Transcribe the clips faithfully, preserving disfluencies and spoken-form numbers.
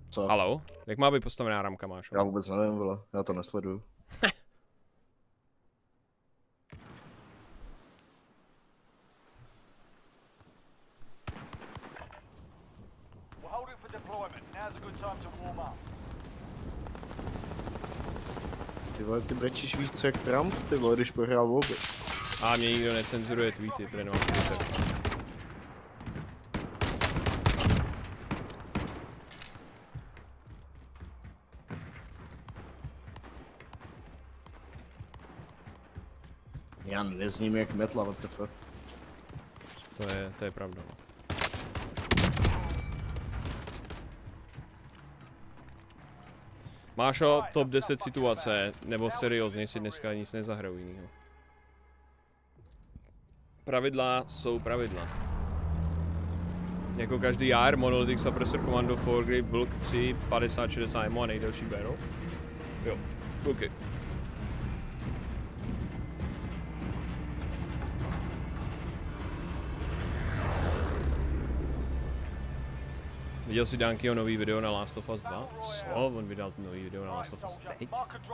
Co? Haló? Jak má být postavená ramka, máš? Já vůbec nevím, vole. Já to nesleduju. Ty vole, ty brečíš víc jak Trump, ty vole, když prohrál volby. A mě nikdo necenzuruje tweety, protože nemám Twitter. Já nezním jak metla, what the fuck. To je, to je pravda. Mášo, top deset situace, nebo seriózně si dneska nic nezahraju jinýho. Pravidla jsou pravidla. Jako každý jar, Monolithic Suppressor Commando Foregrip Vulk tři, padesát šedesát emo a nejdelší barrel. Jo, OK. Viděl jsi Dankyho nový video na Last of Us dva? Co? On vydal nový video na Last of Us teď?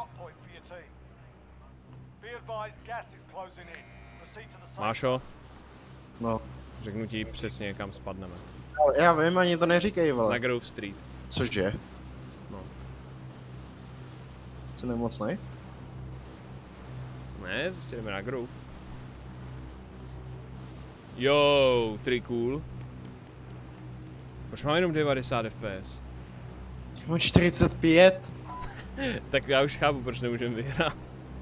Mášo? No. Řeknu ti přesně, kam spadneme. Já vím, ani to neříkej, vole. Na Grove Street. Cože? No. Jsi nemocnej? Ne, prostě jdeme na Grove. Jo, tři cool. Proč mám jenom devadesát F P S? Já mám čtyřicet pět. Tak já už chápu, proč nemůžeme vyhrát.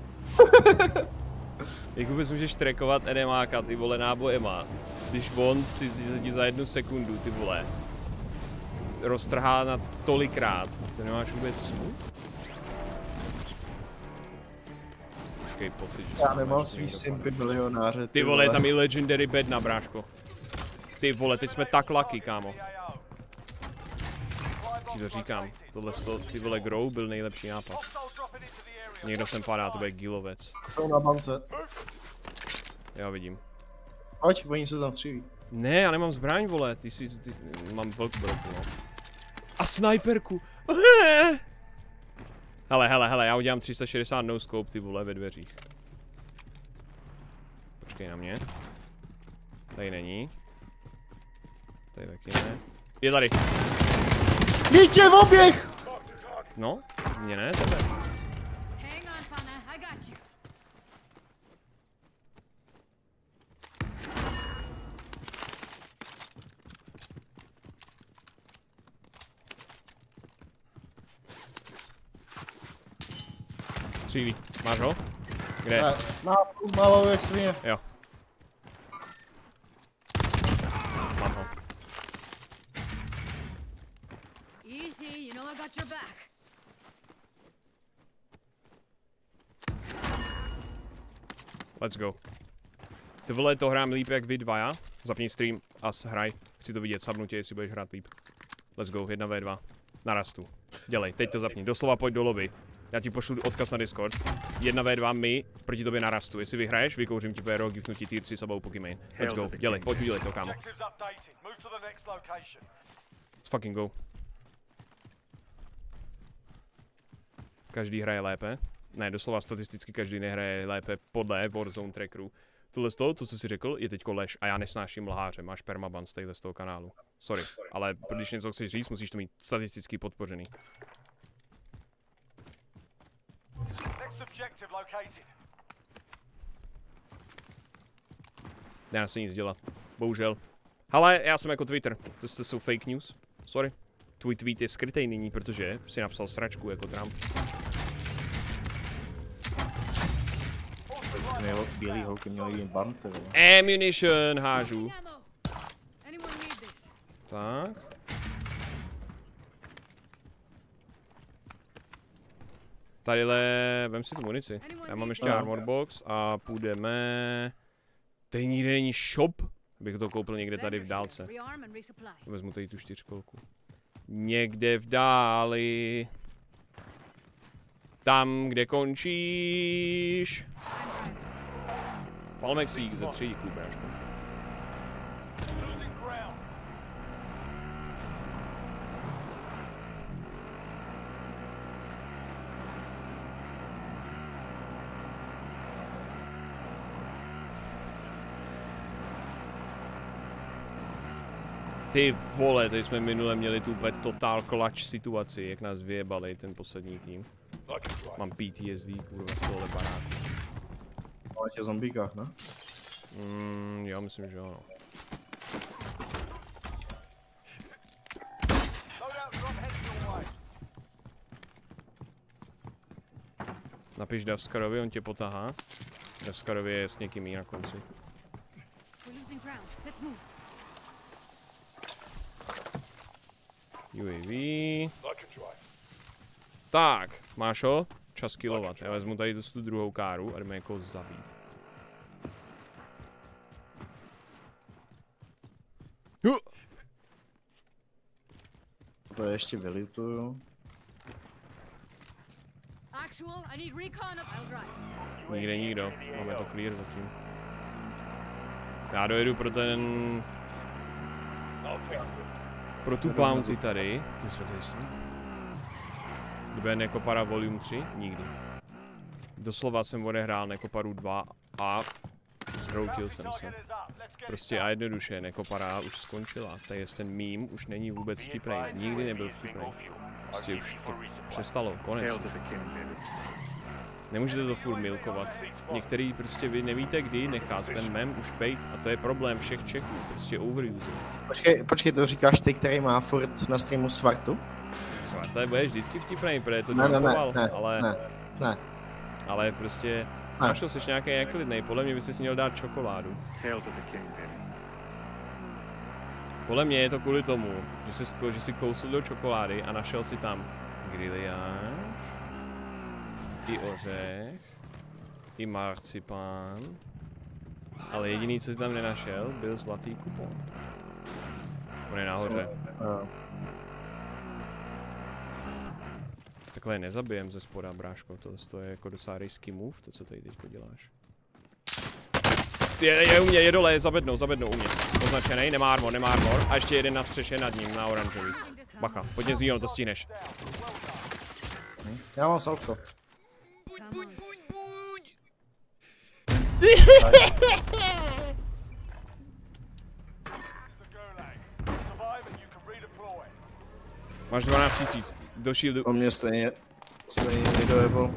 Jak vůbec můžeš trackovat NMáka, ty vole, nábojema, když on si za jednu sekundu, ty vole, roztrhá na tolikrát. To nemáš vůbec smůl? Takový pocit, že já nemám svý simpy milionáře. Ty vole, je tam i Legendary Bedna, bráško. Ty vole, teď jsme tak lucky, kámo. Ti to říkám, tohle sto, ty vole, Grow byl nejlepší nápad. Někdo sem padá, to bude gilovec. Jsou na bance. Já vidím. Pojď, oni se tam stříví. Ne, já nemám zbraň, vole, ty si, ty, mám velkou broku, no. A sniperku! Hele, hele, hele, já udělám tři sta šedesát no scope, ty vole, ve dveřích. Počkej na mě. Tady není. Tady taky ne. Je tady. Dítě v oběh! No, mě ne, tebe. Střílí. Máš ho? Kde? Ne, má malou jak svině. Jo. Mám ho. Let's go. Ty vole, to hrám líp jak vy dva, já? Zapni stream a hraj. Chci to vidět, sabnu tě, jestli budeš hrát líp. Let's go, jedna ve dva. Na rastu. Dělej, teď to zapni. Doslova pojď do lobby. Já ti pošlu odkaz na Discord. jedna ve dva my proti tobě na rastu. Jestli vyhraješ, vykouřím ti P R O, gifnu ti tier tři sabou Pokimane. Let's go, dělej, pojď udělej to, kámo. Let's fucking go. Každý hraje lépe. Ne, doslova statisticky každý nehraje lépe podle Warzone trackerů. Tohle z toho, to, co jsi řekl, je teďko lež a já nesnáším lháře. Máš permaban z z toho kanálu. Sorry, ale když něco chceš říct, musíš to mít statisticky podpořený. Nedá se nic dělat. Bohužel. Hele, já jsem jako Twitter. To jsou fake news. Sorry. Tvůj tweet je skrytej nyní, protože si napsal sračku jako Trump. Bílý holky měli jen bante, vole. Ammunition hážu. Tak. Tadyhle, vem si tu munici. Já mám ještě armor box a půjdeme... Tady nikde není shop, abych to koupil někde tady v dálce. Vezmu tady tu čtyřkolku. Někde v dáli. Tam, kde končíš. Palmexík ze tří, díky, bráško. Ty vole, tady jsme minule měli tu úplně total clutch situaci, jak nás vyjebali ten poslední tým. Mám P T S D, kurva, z tohle baráku. Ale tě v zombíkách, ne? Mm, já myslím, že jo, no. Napiš Davskarovi, on tě potahá. Davskarovi je s někým jí na konci. U A V. Tak, máš ho? Čas killovat. Já vezmu tady tu druhou káru a jdeme jako zabít. Uh. To ještě vylituju. Nikde nikdo, máme to clear zatím. Já dojedu pro ten... Pro tu bounty tady, tím jsme tady sami. Kdo Nekopara Volume tři? Nikdy. Doslova jsem odehrál Nekoparu dva a zhroutil jsem se. Prostě a jednoduše, Nekopara už skončila. Tady je ten meme, už není vůbec vtipný. Nikdy nebyl vtipný. Prostě už to přestalo, konec. Nemůžete to furt milkovat. Některý prostě vy nevíte kdy nechat ten mem už bejt a to je problém všech Čechů, prostě overusing. Počkej, počkej, to říkáš ty, který má furt na streamu Svartu? Svarta bude vždycky vtipnej, protože to ne, ne, ne, ne, ale... Ne, ne. Ale prostě... Našel jsi nějaký neklidnej, podle mě bys si měl dát čokoládu. Podle mě je to kvůli tomu, že jsi, že jsi kousl do čokolády a našel si tam griliáž, i ořech, i marcipán, ale jediný, co jsi tam nenašel, byl zlatý kupon. On je nahoře. Takhle nezabijem ze spoda, bráško, to je jako docela risky move, to co tady teďko děláš. Je, je u mě, je dole, je za bednou, za bednou u mě. Označený, nemá armor, nemá armor. A ještě jeden na střeše nad ním, na oranžový. Bacha, pojď mě zdvíhnout, to stíneš. Já mám salvko. Buď, buď, buď, buď! Máš dvanáct tisíc, do shieldu. O mě stejně, stejně nedojebal.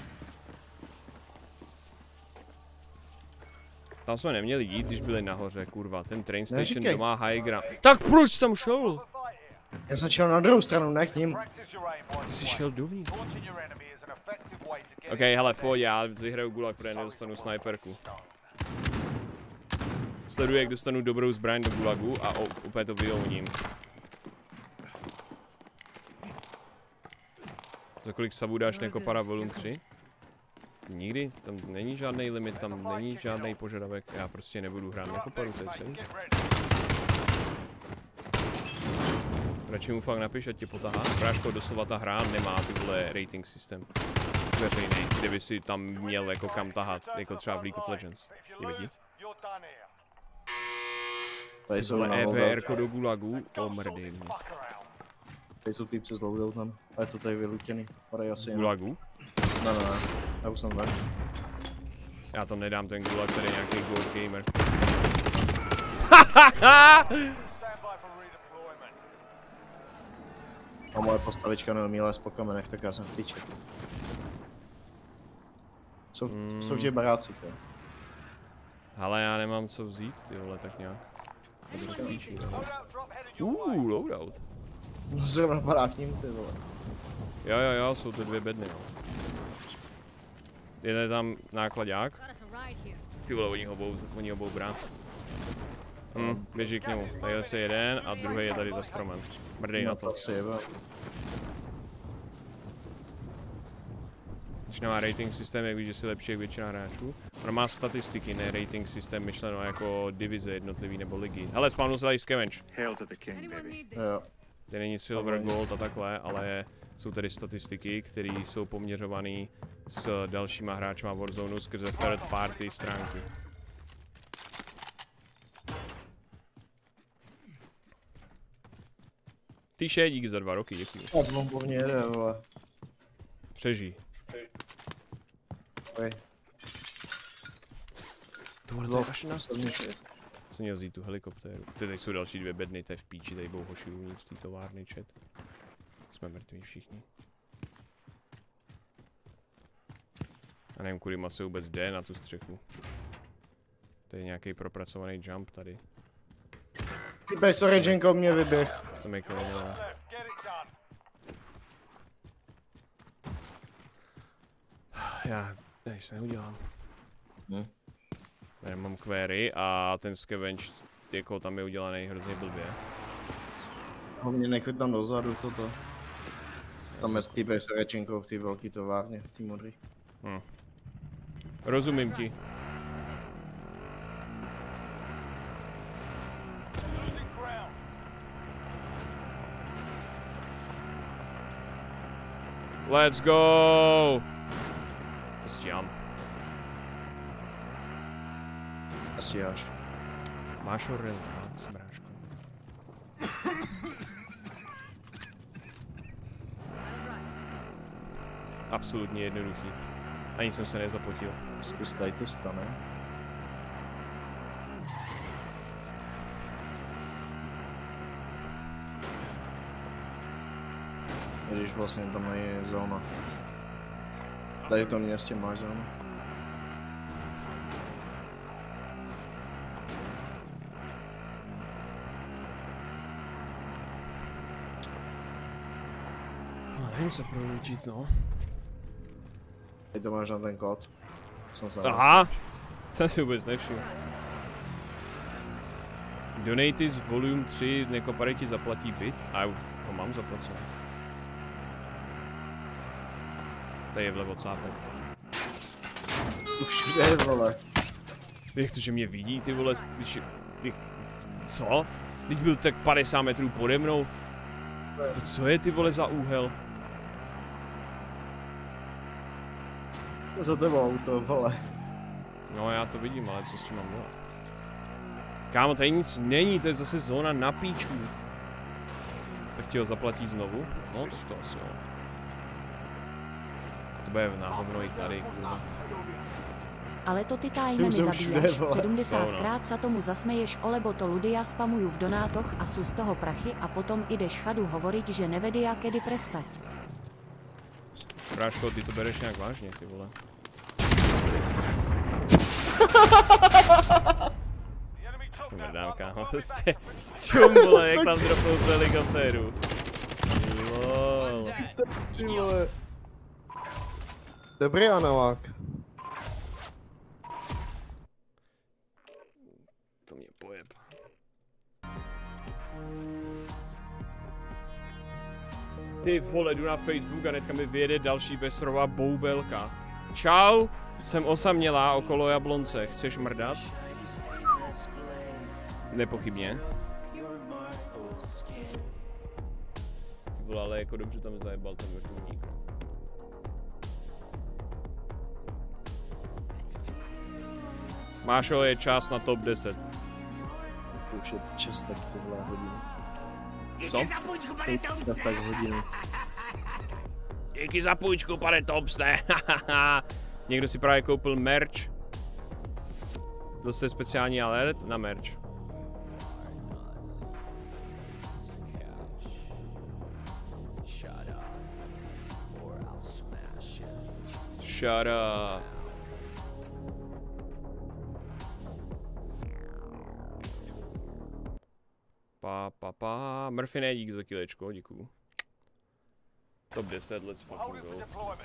Tam jsme neměli jít, když byli nahoře, kurva. Ten train station to má high ground. Tak proč tam šel? Já jsem šel na druhou stranu, ne k ním. Ty jsi šel dovnitř. Ok, hele, pojď, já vyhraju gulag, protože nedostanu sniperku. Sleduji, jak dostanu dobrou zbraň do gulagu a úplně to vyjouním. Za kolik sabů dáš Nekopara Volume tři? Nikdy, tam není žádný limit, tam není žádný požadavek, já prostě nebudu hrát Nekoparu, to je celý. Radši mu fakt napiš, ať tě potahá. Bráško, doslova ta hra nemá ty vole rating systém veřejný, kde by si tam měl jako kam tahat, jako třeba v League of Legends. Je vidět? Tady jsou E V R do gulagu, omrdej mě. Tady jsou týpci s loadoutem, a je to tady vylutěný. Podej asi Gulagu? Ne, ne, ne, já už jsem ven. Já tam nedám ten gulag, tady je nějaký gold gamer. A moje postavička neumí lézt po kamenech, tak já jsem v tyči. Jsou, mm. jsou v barácích, jo. Ale já nemám co vzít, ty vole, tak nějak. Uuu, loadout. No zrovna padá k ním, ty vole. Jo, jo, jo, jsou to dvě bedny, no. Je tam nákladák. Ty vole, oni ho budou, oni ho budou brát. Hm, běží k němu. Tady je jeden a druhý je tady za stromem. Mrdej na to. Když nemá rating systém, jak víš, že jsi lepší jak většina hráčů. Ono má statistiky, ne rating systém myšleno jako divize jednotlivý nebo ligy. Hele, spawnu se tady scavenge. Jo. Tady není silver, gold a takhle, ale jsou tady statistiky, které jsou poměřované s dalšíma hráčima Warzone skrze third party stránky. Týše, díky za dva roky, děkuji. Tak bombovně jede, vole. Přežij. Oj. Tohle to je až na jsem jsem měl vzít tu helikoptéru. Ty tady jsou další dvě bedny, to je v píči, tady budou hoši uvnitř té továrny, čet. Jsme mrtví všichni. A nevím, kudy se vůbec jde na tu střechu. To je nějaký propracovaný jump tady. Typej, sorry, Jenko, mě vyběh. To mi kolegyně. Já nic neudělám. Hm. Já mám query a ten scavenge, jako tam je udělaný hrozně blbě. Hlavně nechoď tam dozadu toto. Tam je typej, sorry, Jenko v té velké továrně, v té modrý. Hm. Rozumím ti. Let's go! To stíhám. Asi až. Máš orel, smráčku. Absolutně jednoduchý. Ani jsem se nezapotil. Zkus tady to stane. Když vlastně tam je zóna. Tady v tom městě máš zónu. No, nevím se proučit, no. Tady to máš na ten kód. Jsem se Aha! Jsem si vůbec nevšiml. Donaty z volume tři, Nekopary ti zaplatí byt a já už ho mám zaplacený. Tady je vlevo cápek. Už jde, vole. Jak to, že mě vidí, ty vole, když, když, co? Teď byl tak padesát metrů pode mnou. To co je, ty vole, za úhel? Za tebou auto, vole. No já to vidím, ale co s tím mám dělat? Kámo, tady nic není, to je zase zóna na píču. Tak ti ho zaplatí znovu? No, tak to asi jo. To bude na hovno i tady, kurva. Ale to ty tájne mi zabíjaš, sedmdesátkrát sa tomu zasmeješ, olebo to ľudia spamujú v donátoch a sú z toho prachy a potom ideš chadu hovoriť, že nevedia kedy prestať. Práško, ty to bereš nějak vážně, ty vole. To mrdám, kámo, to se... Čum, vole, jak tam dropnou tu helikoptéru. Lol. Ty vole. Dobrý, Anovák. To mě pojeb. Ty vole, jdu na Facebook a hnedka mi vyjede další Vesrová boubelka. Čau, jsem osamělá okolo Jablonce, chceš mrdat? Nepochybně. Ty vole, ale jako dobře tam zajebal ten vrtulník. Mášo, je čas na top deset. To už je čas tak tohle hodiny. Co? Čas tak hodiny. Díky za půjčku, pane Topste. Někdo si právě koupil merch. Zase speciální alert na merch. Shut up. Pa, pa, pa. Murphy, ne, dík za kilečko, děkuju. Top deset, let's fucking go.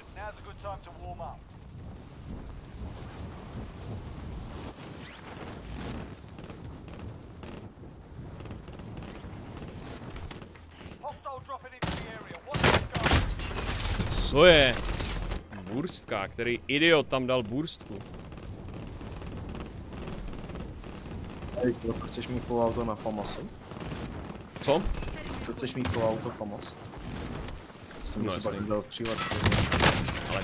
Co je? Burstka, který idiot tam dal burstku. Ej, proč chceš mít full auto na Famosu? Co? Proč chceš mít full auto Famos? S tím No, musí pak jasný. dal střílet. Ale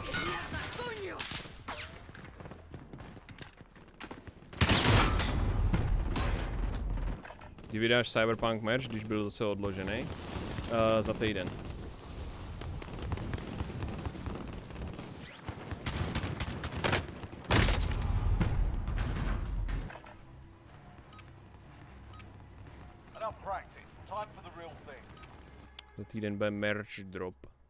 kdy vydáš Cyberpunk merch, když byl zase odložený? Uh, za týden. Za týden bude merch drop.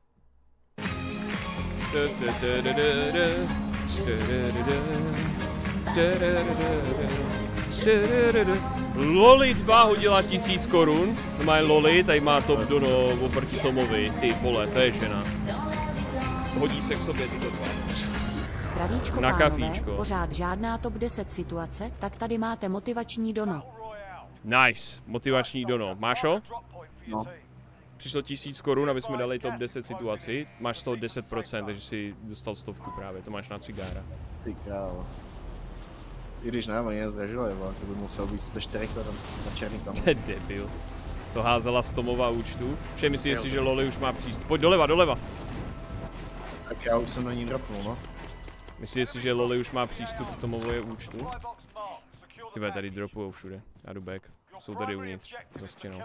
Loli dva hodila tisíc korun. Má Loli, tady má top dono oproti Tomovi. Ty vole, to je žena. Hodí se k sobě tyto dva. Zdravíčko, na pánové, kafíčko. Pořád žádná top deset situace, tak tady máte motivační dono. Nice, motivační dono. Máš ho? No. Přišlo tisíc korun, aby jsme dali top deset situaci. Máš z toho deset procent, takže si dostal stovku právě, to máš na cigára. Ty krávo. I když ne, oni nezdražili, to by muselo být sto čtyři na černý tam. To je debil. To házela z Tomova účtu. Že myslíš si, že Loli už má přístup. Pojď doleva, doleva. Tak já už jsem na ní dropnul, no. Myslíš si, že Loli už má přístup k Tomově účtu? Tyhle tady dropujou všude. Já jdu back. Jsou tady uvnitř, za stěnou.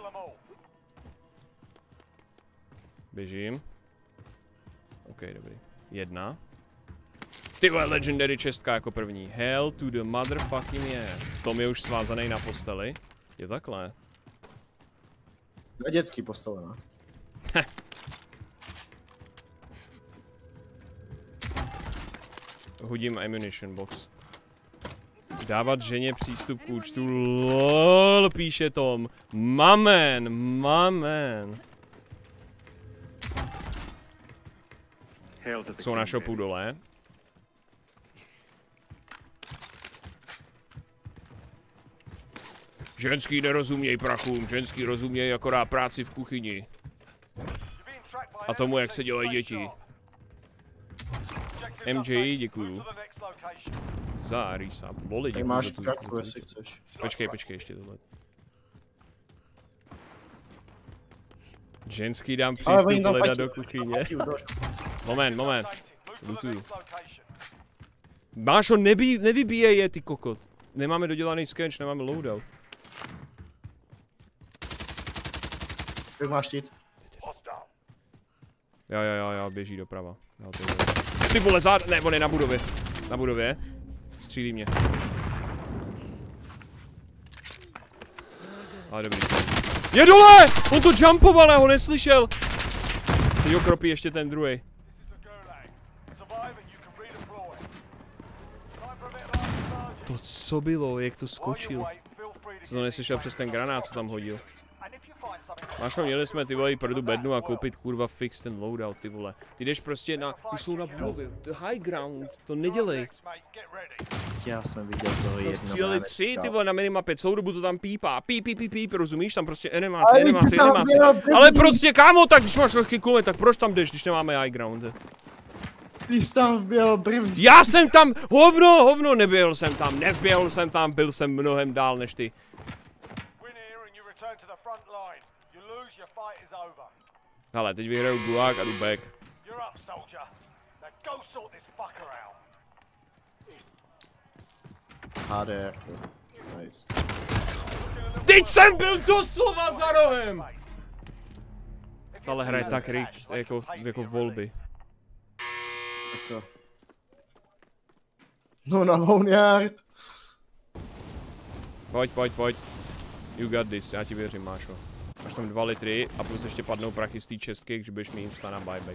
Běžím. OK, dobrý. Jedna. Tyhle legendary čestka jako první. Hell to the motherfucking yeah. Tom je už svázaný na posteli. Je takhle. Je dětský postele, no. Hodím ammunition box. Dávat ženě přístup k účtu. Lol, píše Tom. Mamen, mamen. Jsou na shopu dole. Ženský nerozuměj prachům, ženský rozuměj akorát práci v kuchyni. A tomu, jak se dělají děti. M J, děkuju. Za resub. Loli, děkuju. Máš trafku, jestli chceš. Počkej, počkej, ještě tohle. Ženský dám přístup leda do kuchyně. Moment, moment. Lutuju. Mášo, nebí, nevybíjej je, ty kokot. Nemáme dodělaný skenč, nemáme loadout. Jak máš štít? Jo, jo, jo, jo, běží doprava. Jo, ty, ty vole, zád... Ne, on je na budově. Na budově. Střílí mě. Ale dobrý. Je dole! On to jumpoval, já ho neslyšel. Teď ho kropí ještě ten druhý. To co bylo, jak to skočil? Co to neslyšel přes ten granát, co tam hodil? Mášo, měli jsme ty vole pro tu bednu a koupit kurva fix ten loadout, ty vole. Ty jdeš prostě na, už jsou na budově, the high ground, to nedělej. Já jsem viděl toho jednoho. Stříleli tři, ty vole, na minimapě, celou dobu to tam pípá, píp, píp, píp, píp, rozumíš, tam prostě animace, animace, animace. Ale prostě kámo, tak když máš lehký kulomet, tak proč tam jdeš, když nemáme high ground? Ty jsi tam byl první. Já jsem tam, hovno, hovno, nebyl jsem tam, nevběhl jsem tam, byl jsem mnohem dál než ty. Hele, teď vyhraju Gulag a jdu back. H D R to. Nice. Teď jsem byl doslova za rohem! Tahle hra je tak ryk, jako, jako volby. Tak co? No na Boneyard. Pojď, pojď, pojď. You got this, já ti věřím, Mášo. Máš tam dva litry a plus ještě padnou prachy z té čestky, když budeš mít insta na buyback.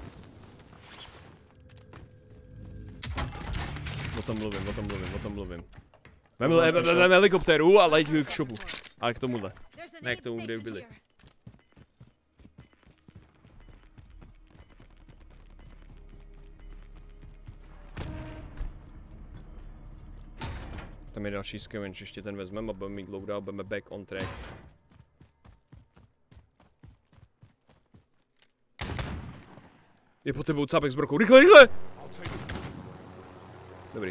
O tom mluvím, o tom mluvím, o tom mluvím. Vem, vem, vem helikoptéru a leď k shopu. Ale k tomuhle. Ne k tomu, kde byli. Tam je další scavenge, ještě ten vezmeme a budeme mít loadout, budeme back on track. Je po tebou cápek s brokou, rychle, rychle! Dobrý.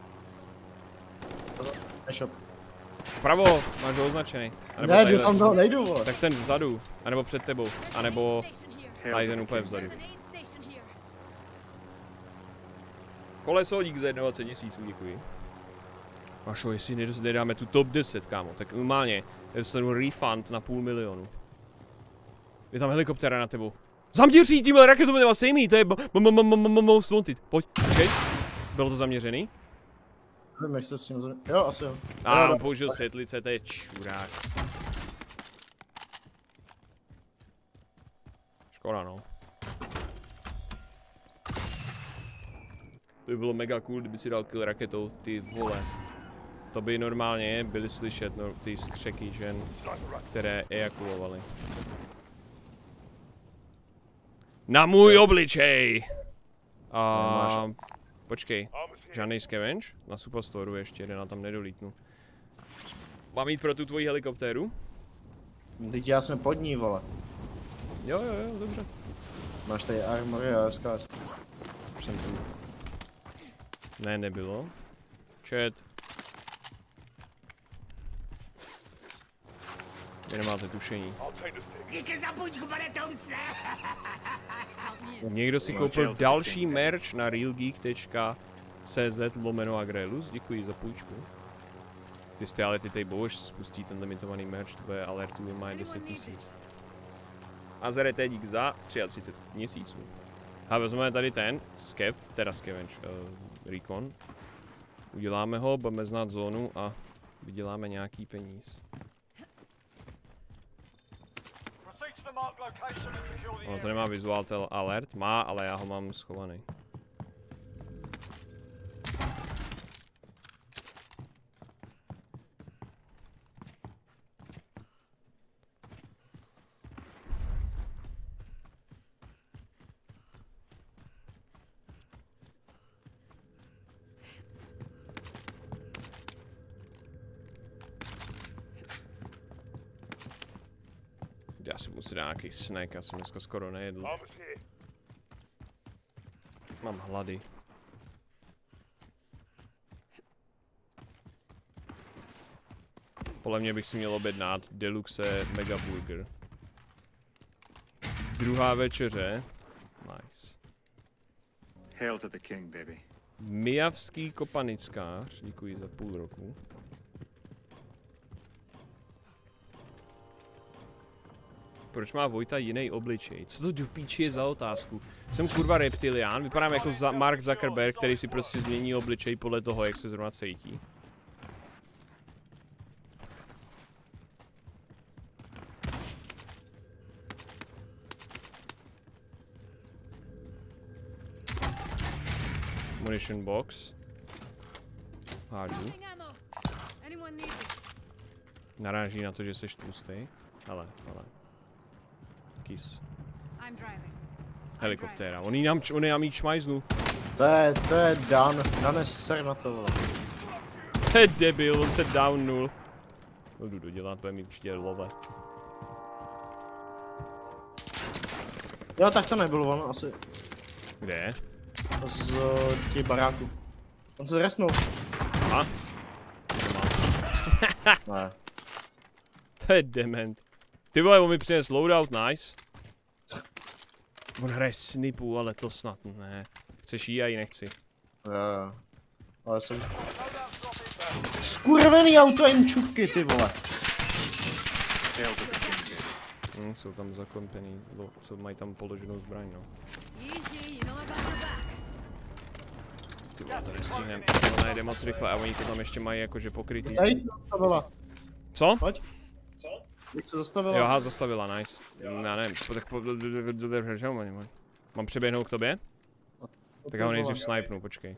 Nešop. Vpravo, máš ho označený. Ne, jdu tam dole, nejdu, vole. Tak ten vzadu, anebo před tebou, anebo tady ten úplně vzadu. Koleso, dík za dvacet měsíců, děkuji. Vašo, jestli nedáme tu top deset, kámo, tak normálně dostanu refund na půl milionu. Je tam helikoptéra na tebou. Zaměří tímhle raketou, má sejmí, to je most wanted. Pojď, okej. Bylo to zaměřený? Nevím, jak se s tím zaměřený. Jo, asi jo. A, použil světlice, to je čurák. Škoda, no. To by bylo mega cool, kdyby si dal kill raketou, ty vole. To by normálně byly slyšet no, ty skřeky žen, které ejakulovaly. Na můj obličej! A počkej, žádnej scavenge? Na Superstoru ještě jeden, a tam nedolítnu. Mám jít pro tu tvoji helikoptéru? Teď já jsem pod ní, vole. Jo, jo, jo, dobře. Máš tady armory a S K S. Už jsem tu. Ne, nebylo. Chat. Vy nemáte tušení. Díky za půjčku, pane Tomse! Někdo si koupil další merch na realgeek tečka cz lomeno agrelus. Děkuji za půjčku. Ty jste ale ty tej bož spustí ten limitovaný merch, to bude alertuje mají deset tisíc. A Zerete dík za třicet tři měsíců. A vezmeme tady ten, skev, teda scavenge, uh, recon. Uděláme ho, budeme znát zónu a vyděláme nějaký peníz. Ono to nemá visual tel alert, má, ale já ho mám schovaný. Já si musím dát nějaký snack, já jsem dneska skoro nejedl. Mám hlady. Podle mě bych si měl objednat Deluxe Mega Burger. Druhá večeře. Nice. Hail to the king, baby. Mijavský kopanickář, děkuji za půl roku. Proč má Vojta jiný obličej? Co to do píči je za otázku? Jsem kurva reptilián, vypadám jako za Mark Zuckerberg, který si prostě změní obličej podle toho, jak se zrovna cítí. Munition box. Hážu. Naráží na to, že jsi tlustý. Ale, ale. Kis. Helikoptéra. On nám, on nám jí čmajznu. To je, to je Dan. Dan ser na to, vole. To je debil, on se downul. No jdu dodělat, bude mít určitě love. Jo, tak to nebyl on asi. Kde? Z těch baráků. On se resnul. Aha. Ne. To je dement. Ty vole, on mi přines loadout, nice. On hraje snipu, ale to snad ne. Chceš jí, já ji nechci. Jo, jo. Ale jsem... Skurvený auto jim čupky, ty vole. Hm, jsou tam zakompený, co mají tam položenou zbraň, no. Ty vole, to nestihneme. To nejde moc rychle a oni to tam ještě mají jakože pokrytý. Tady se zastavila. Co? Pojď. Jak se zastavila? Jo, aha, zastavila, nice. Já nevím, tak po... Mám přeběhnout k tobě? Tak já ho nejdřív snipnu, počkej.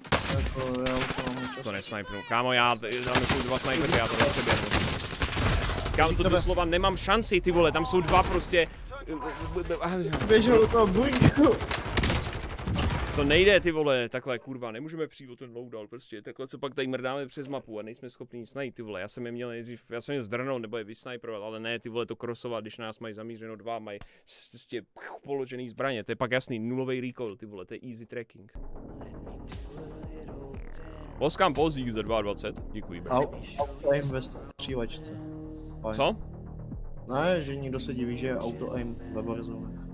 To nesnipnu. Kámo, já, tam jsou dva snipery, já to nepřeběhnu. Kámo, to doslova nemám šanci, ty vole, tam jsou dva prostě... Běžel do toho burku. To nejde, ty vole, takhle, kurva, nemůžeme přijít o ten loadout, prostě, takhle se pak tady mrdáme přes mapu a nejsme schopni nic najít, ty vole, já jsem je měl nejdřív, já jsem je zdrnout nebo je vysniperovat, ale ne, ty vole, to krosovat, když nás mají zamířeno dva, mají prostě položený zbraně, to je pak jasný, nulový recoil, ty vole, to je easy tracking. Poskám pozdík za dvacet dva, děkuji, bro. Auto aim ve střílečce. Co? Ne, že někdo se diví, že je auto aim ve Warzone.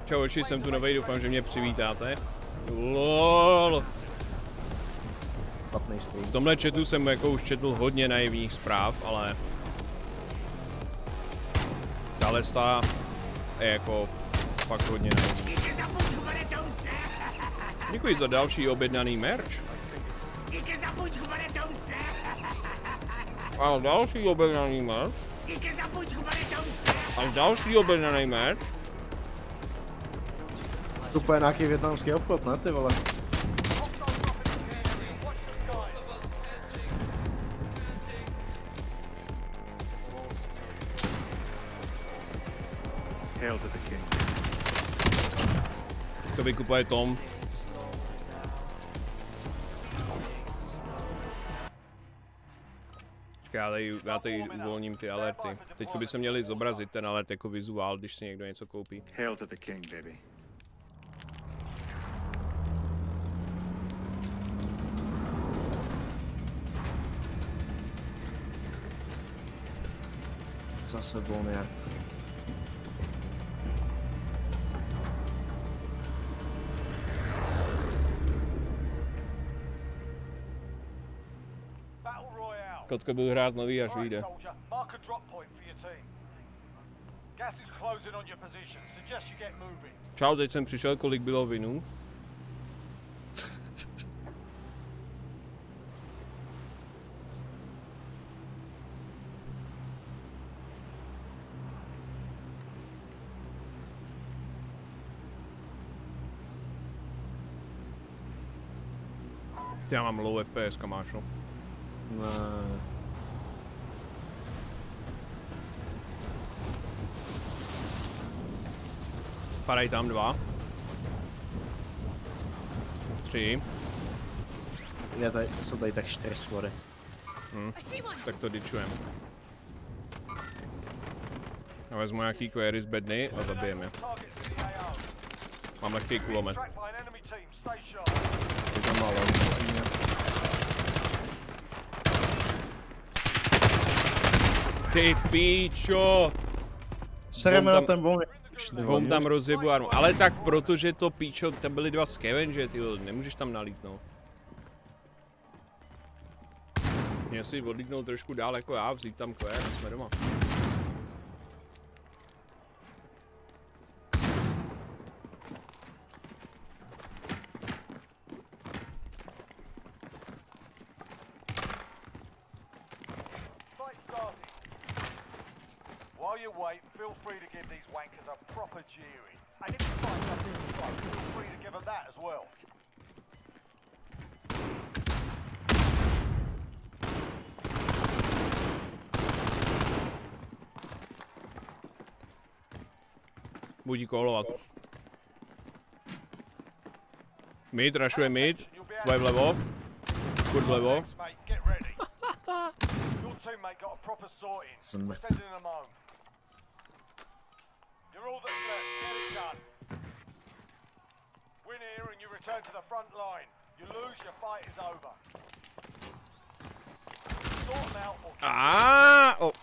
Čauči, jsem tu novej, doufám, že mě přivítáte. Lol. Špatný stream. V tomhle chatu jsem jako už četl hodně naivních zpráv, ale... Tahle stá je jako fakt hodně naivní. Děkuji za další objednaný merch. A další objednaný merch. A další objednaný merch. To je nějaký vietnamský obchod, ne ty vole? Hail to the king. To vykupuje Tom. Já tady, já tady uvolním ty alerty. Teďko by se měli zobrazit ten alert jako vizuál, když si někdo něco koupí. Hail to the king, baby. Zase Boneyard. Kotka byl hrát nový, až vyjde. Čau, teď jsem přišel, kolik bylo vinů. Já mám low F P S, kamášo. Ne. Padají tam dva. Tři. Já tady, jsou tady tak čtyři squady. Hm. Tak to dičujem. Já vezmu nějaký query z bedny a zabijeme. Mám lehký kulomet. Je to málo. Ty píčo! Sereme na ten bomb. Dvou tam rozjebu armu. Ale tak protože to píčo, tam byly dva scavenger, ty nemůžeš tam nalítnout. Měl si odlítnout trošku dál jako já, vzít tam query a jsme doma. Budí kolovat. Mid, rushuje mid. Tvoje vlevo. Kurt vlevo. Smrt. Ah, oh.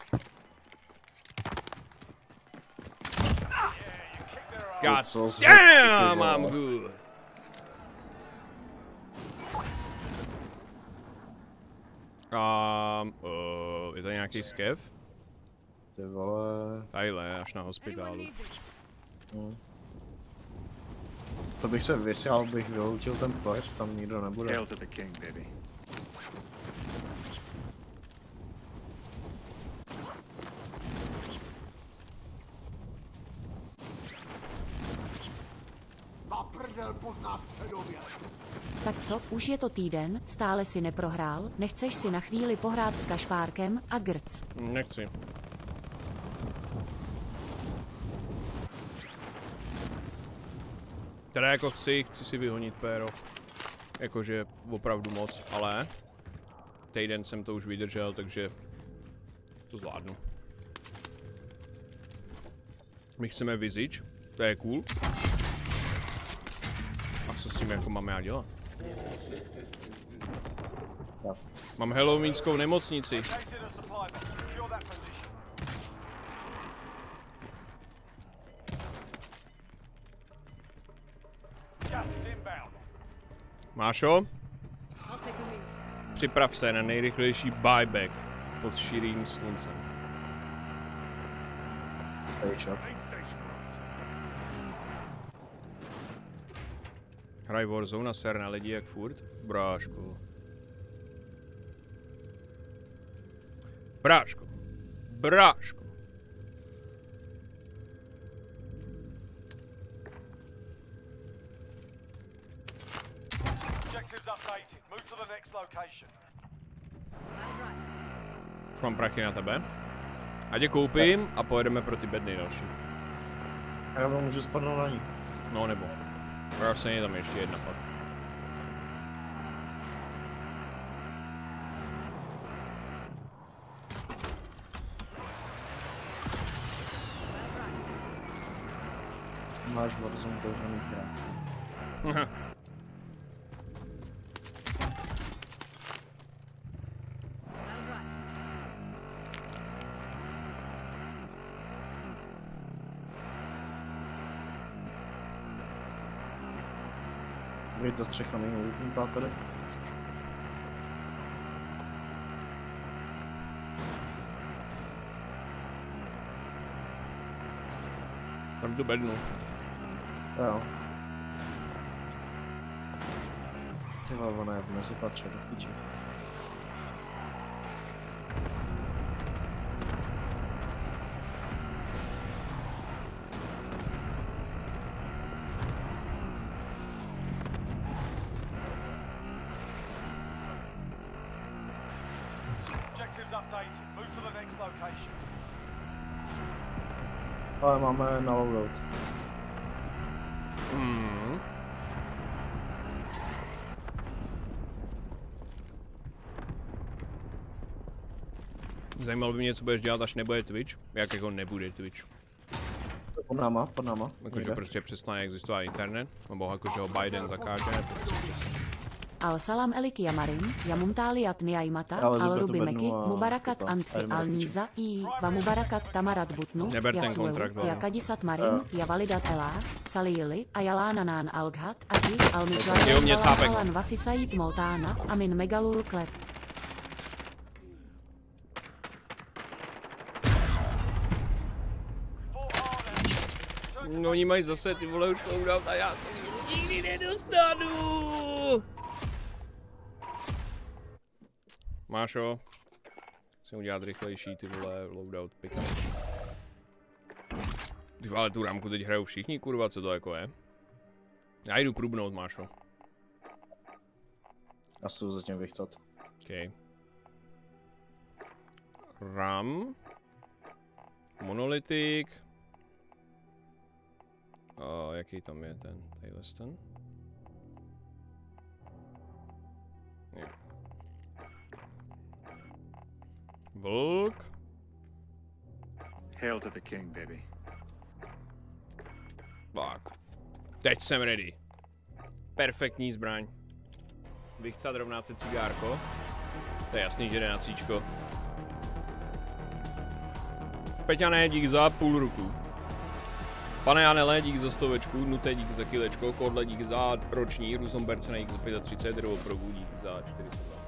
God damn, I'm good. Um, uh, je to nějaký skev? Ty vole. Tadyhle, až na hospitálu. Hmm. To bych se vysral, bych vyloučil ten port, tam nikdo nebude. Hail to the king, baby. Tak co, už je to týden, stále si neprohrál, nechceš si na chvíli pohrát s Kašpárkem a Grc? Nechci. Teda jako chci, chci si vyhonit péro. Jakože opravdu moc, ale týden jsem to už vydržel, takže to zvládnu. My chceme vizič, to je cool. A co s tím jako máme já dělat? Mám halloweenskou nemocnici. Mášo? Připrav se na nejrychlejší buyback pod širým sluncem. Hraj Warzone a ser na lidi jak furt? Bráško. Bráško. Bráško. Už mám prachy na tebe. Ať je koupím a pojedeme pro ty bedny další. A já vám můžu spadnout na ní. No nebo. Vlastně je tam ještě jedna pak. Máš Warzone dohraný krát. Víte, ta střecha není ulítnutá tady. Tam tu bednu. Jo. Tyhle, ona je v mezi patře do píči. Ale máme na loadout. Hmm. Zajímalo by mě, co budeš dělat, až nebude Twitch. Jak jako nebude Twitch. Pod náma, pod náma. Jakože prostě přestane existovat internet, nebo jakože ho Biden zakáže. Al-Salam Elik Yamarin, Yamumtaliyat Niaimata, Al-Rubi Meki, Mubarakat Antfi Al-Niza, I, Va Mubarakat Tamarat Butnu, Yasluelu, Yakadisat Marin, Yavalidat Ela, Salili, Ayalananan Al-Ghat, Ati, Al-Mizlajan, Alan Wafisayid Motana, Amin Megalul Klep. No oni mají zase ty vole už loadout a já se nikdy nedostanu. Mášo, musím udělat rychlejší ty vole loadout pickup. Ty ale tu rámku teď hrajou všichni, kurva, co to jako je? Já jdu průbnout, Mášo. Já se zatím vychcat. OK. Ram. Monolitik. A jaký tam je ten, tadyhle ten? Jo. Vlk. Hail to the king, baby. Tak. Teď jsem ready. Perfektní zbraň. Vychcat rovná se cigárko. To je jasný, že jde na cíčko. Peťané, dík za půl roku. Pane Janele, dík za stovečku, Nuté dík za kilečko, Kodle dík za roční, Rusomberce dík za třicet pět, Drvoprogu dík za čtyřicet dva.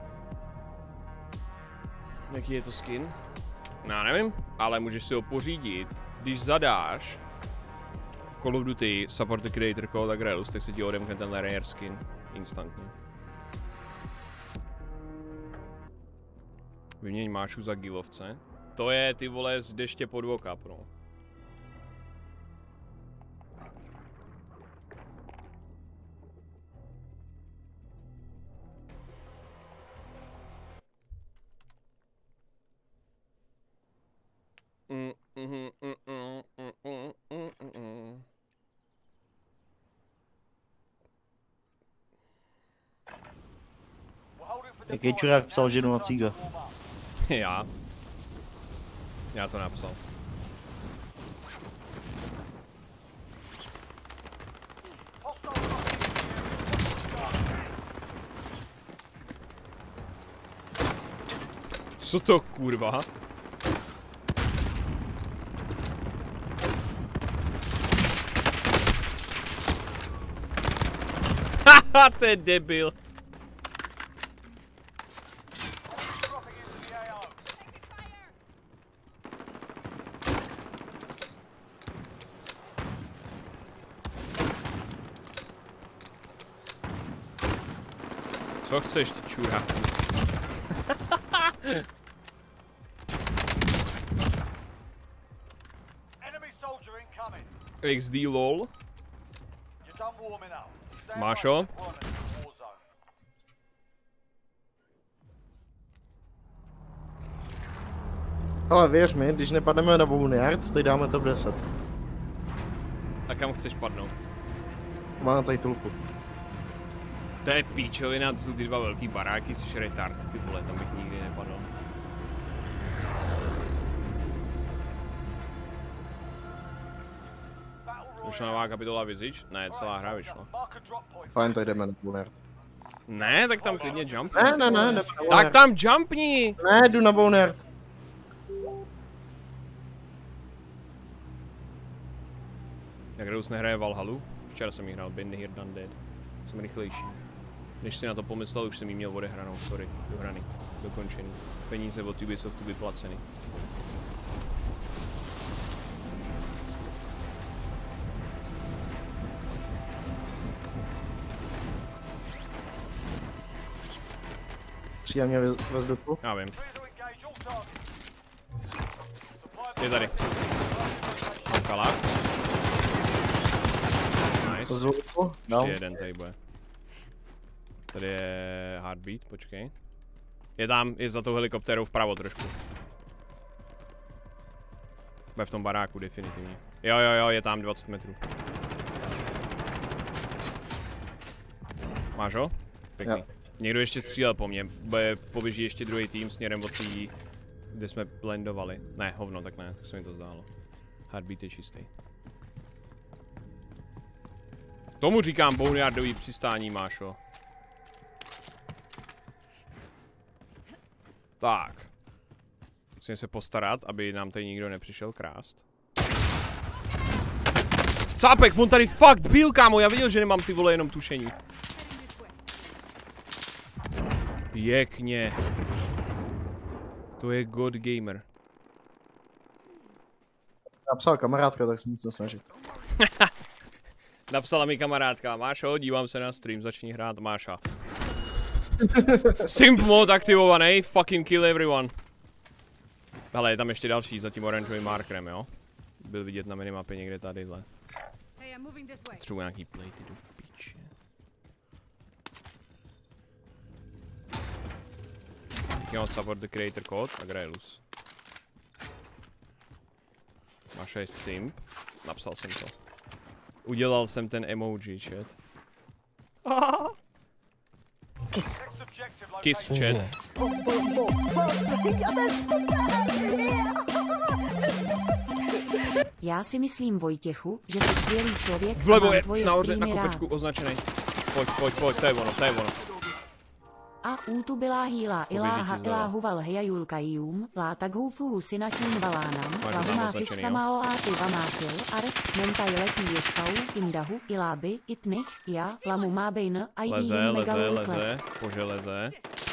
Jaký je to skin? No, já nevím, ale můžeš si ho pořídit, když zadáš v Call of Duty Support the Creator Code a Grelus, tak se ti odemkne ten rare skin instantně. Vyměň Mášu za gilovce. To je ty vole z deště pod voka, pro. Mm, mm, mm, mm, mm, mm, mm, mm. Jaký čurák psal, že jdu na cíga? Já. Já to napsal. Co to kurva? Haha, to je debil. Co chceš, ty čůra? X D lol. Mášo? Ale věř mi, když nepadneme na Boneyard, tak dáme top deset. A kam chceš padnout? Mám tady tulku. To je píčovina, to jsou ty dva velký baráky, jsi retard, ty vole, tam bych nikdy nepadl. Vyšla nová kapitola Visage? Ne, celá hra vyšla. Fajn, tak jdeme na Boneyard. Ne, tak tam klidně jumpni. Ne, ne, ne, ne. Tak tam jumpni! Ne, jdu na Boneyard. Jak Reus nehraje Valhalu? Včera jsem jí hrál Been Here Done Dead. Jsem rychlejší. Než si na to pomyslel, už jsem jí měl odehranou, sorry, dohraný, dokončený. Peníze od Ubisoftu vyplaceny. Příjemně ve vzduchu. Já vím. Je tady. Kala. Nice. Vzduchu? No. Ještě jeden tady bude. Tady je Heartbeat, počkej. Je tam, je za tou helikoptérou vpravo trošku. Bude v tom baráku definitivně. Jo, jo, jo, je tam dvacet metrů. Máš ho? Pěkný. Jo. Někdo ještě střílel po mně, bude poběží ještě druhý tým směrem od tý, kde jsme landovali. Ne, hovno, tak ne, tak se mi to zdálo. Heartbeat je čistý. Tomu říkám boneyardový přistání, Mášo. Tak. Musím se postarat, aby nám tady nikdo nepřišel krást. Cápek, on tady fakt byl, kámo, já viděl, že nemám ty vole jenom tušení. Pěkně. To je God Gamer. Napsal kamarádka, tak se musím snažit. Napsala mi kamarádka, Mášo, dívám se na stream, začni hrát Máša. Simp mod aktivovaný, fucking kill everyone. Ale je tam ještě další za tím oranžovým markerem, jo? Byl vidět na minimapě někde tadyhle. Potřebuji nějaký play, ty do píče. You support the creator code, tak Grailus. Máša je simp, napsal jsem to. Udělal jsem ten emoji, chat. Kiss. Kiss, chat. Já si myslím, Vojtěchu, že jsi skvělý člověk. Vlevo je nahoře na kopečku označený. Pojď, pojď, pojď, to je ono, to je ono. A útu byla hýla iláha iláhu valhejajulkajům, látaghufuhu synatím valánam, vahumáchis samaoáty vamáchil, arek, mentaj letí ješkau, indahu, iláby, itnich, já, lamu má bejn, leze, leze, leze, poželeze.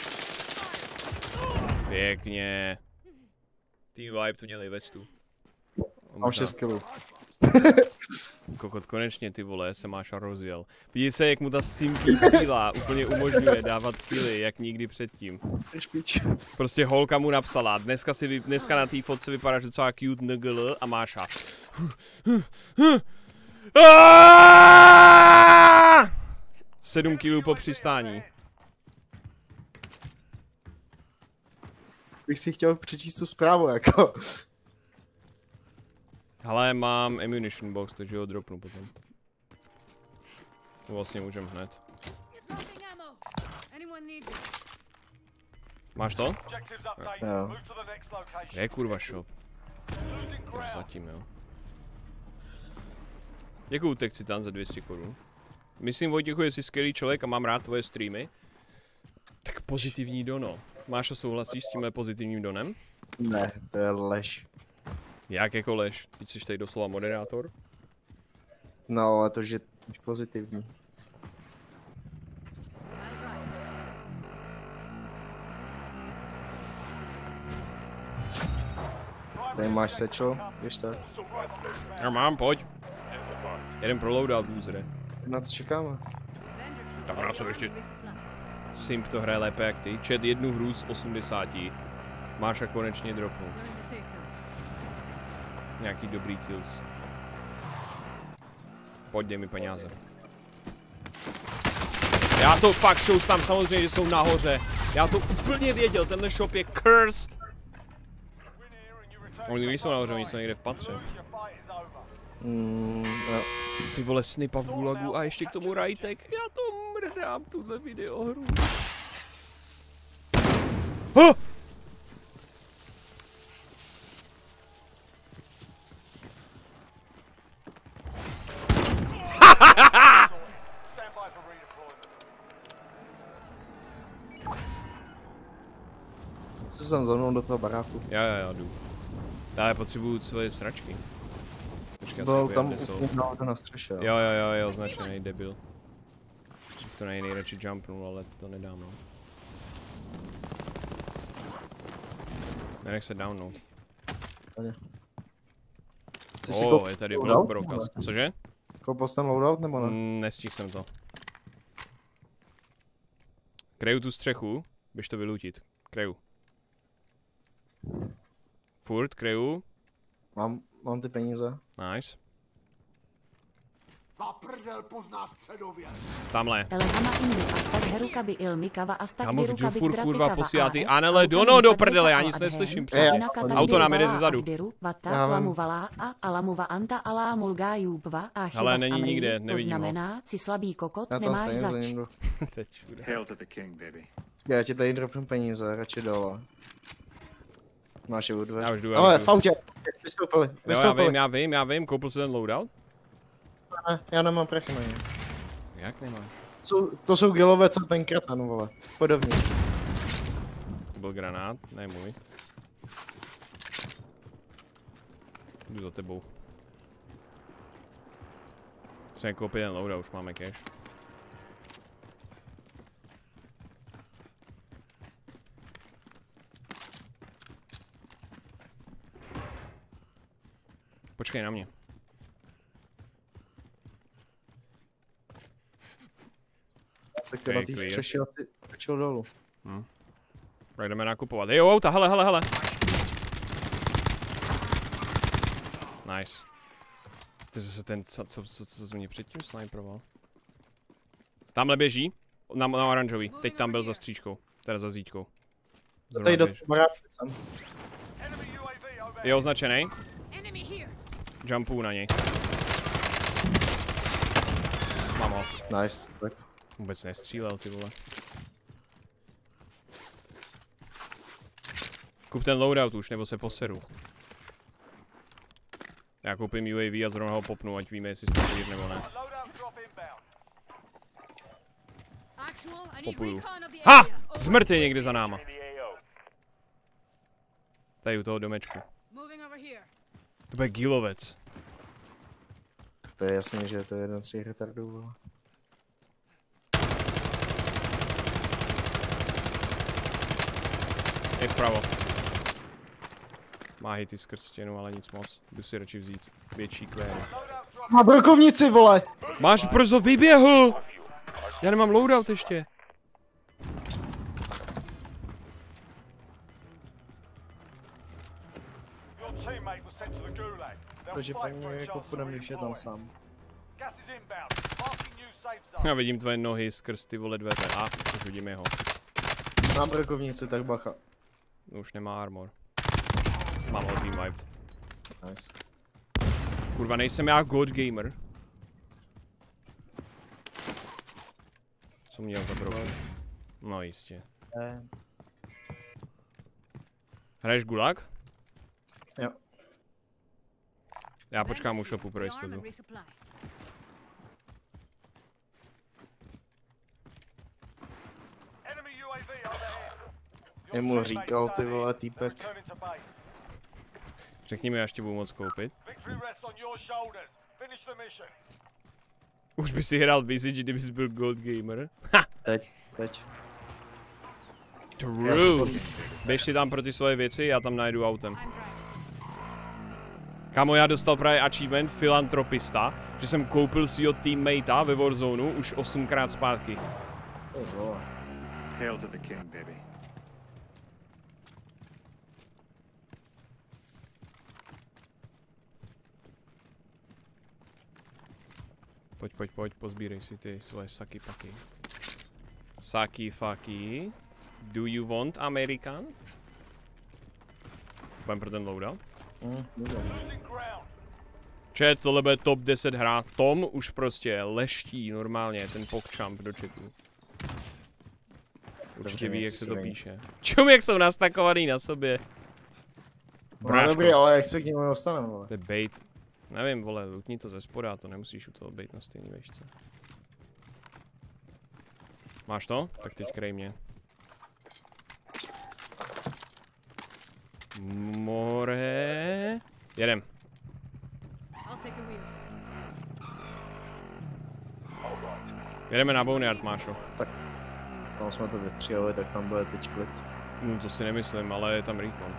Pěkně. Team Vibe tu měli vestu. Mám šest killů. Kokot, konečně ty vole, se Máša rozjel. Vidí se, jak mu ta simplí síla úplně umožňuje dávat killy, jak nikdy předtím. Prostě holka mu napsala, dneska, si, dneska na té fotce vypadáš docela cute N G L a Máša. Sedm killů po přistání. Bych si chtěl přečíst tu zprávu, jako. Hele, mám ammunition box, takže ho dropnu potom. To vlastně můžem hned. Máš to? Jo. Je kurva shop. Takže zatím, jo. Děkuju Texitan za dvě stě korun. Myslím, Vojtěchu, že jsi skvělý člověk a mám rád tvoje streamy. Tak pozitivní dono. Máš souhlasíš s tímhle pozitivním donem? Ne, to je lež. Jak jako lež? Teď jsi tady doslova moderátor? No, ale to, že jsi pozitivní. Tady máš sečo, když tak. Já mám, pojď. Jeden pro loadout, lůzere. Na co čekáme? Tak na co ještě? Simp to hraje lépe jak ty. Čet jednu hru z osmdesáti. Máš a konečně dropnout. Nějaký dobrý kills. Pojď, dej mi peníze. Já to fakt shows tam samozřejmě, že jsou nahoře. Já to úplně věděl, tenhle shop je cursed. Oni nejsou nahoře, oni jsou někde v patře. Mm, no. Ty vole, snipa v gulagu a ještě k tomu rajtek. Já to mrdám, tuhle videohru. Huh! Co jsem za mnou do toho baráku? Jo, jo, jo, jdu. Já potřebuju svoje sračky. Počkej, byl tam úplně na střeše. Jo, jo, jo, jo, označený debil. To nej nejradši jumpnul, ale to nedám, no. Nenech se downnout. Oh, je tady Black Brokas. Cože? Koupil jsi ten loadout nebo ne? Mm, nestihl jsem to. Kreju tu střechu, běž to vylutit. Kreju. Furt, kreju. Mám, mám ty peníze. Nice. Ta prdel pozná středově. Tamhle. Kámo, Jofur kurva posílá ty Anele Dono do prdele, já nic neslyším. Auto nám jede zezadu. Hele, není nikde, nevidím ho. Si slabý kokot, já tam nemáš stejně zač. za ním jdu. Teď všude. Hail to the king, baby. Já ti tady dropnu peníze, radši dole. Máš je u dvě. Já už jdu, já ale už jdu. v autě, vystoupili, Jo, já vystoupili. vím, já vím, já vím, koupil jsi ten loadout? Ne, já nemám prachy na ně. Jak nemáš? Jsou, to jsou gilové, co ten kratan, vole. Podobně. To byl granát, ne můj. Jdu za tebou. Jsem koupil ten loadout, už máme cash. Počkej na mě. Tak na té střeše asi skočil dolů. Hm. Tak jdeme nakupovat. Jo, auta, hele, hele, hele. Nice. Ty zase ten, co, co, co, co jsi mě předtím sniperoval? Tamhle běží. Na, na oranžový. Teď tam byl za stříčkou. Teda za zítkou. Tady do baráku jsem. Je označený. Jumpu na něj. Mám ho. Nice, tak. Vůbec nestřílel, ty vole. Kup ten loadout už, nebo se poseru. Já koupím U A V a zrovna ho popnu, ať víme, jestli jsme jít nebo ne. Popuju. Ha! Zmrt je někde za náma. Tady u toho domečku. To bude gilovec. To je jasný, že to je jeden z těch retardů, vole. Je vpravo. Má hity skrz stěnu, ale nic moc. Jdu si radši vzít větší kvéry. Má brokovnici, vole! Máš brzo vyběhl! Já nemám loadout ještě. Takže paní jako půjdem, když je tam sám. Já vidím tvoje nohy skrz ty vole dveře. A, už vidím jeho. Mám brokovnici, tak bacha. Už nemá armor. Mám ho team wiped. Nice. Kurva, nejsem já God Gamer. Co měl za broky? No jistě. Ne. Hraješ gulag? Jo. Já počkám u shopu pro jistotu. Jemu říkal, ty vole, týpek. Řekni mi, až tě budu moc koupit. Už by si hrál Visage, kdybys byl Gold Gamer. Ha! Teď, teď. True. Běž si tam pro ty svoje věci, já tam najdu autem. Kámo, já dostal právě achievement filantropista, že jsem koupil svýho teammatea ve Warzone už osmkrát zpátky. Oh, Hail to the king, baby. Pojď, pojď, pojď, pozbírej si ty svoje saky paky. Saky faky. Do you want American? Půjdem pro ten loadout. Mm, Chat, tohle bude top deset hra. Tom už prostě leští normálně ten pokčamp do chatu. Určitě ví, jak se to píše. Čum, jak jsou nastakovaný na sobě. No dobrý, ale jak se k němu dostaneme, vole? To je bait. Nevím, vole, lutni to ze spoda, to nemusíš u toho bait na stejný vešce. Máš to? Tak teď krej mě. More. Jedem. Jedeme na Boneyard, Mášo. Tak, tam jsme to vystříleli, tak tam bude teď klid. No to si nemyslím, ale je tam recon.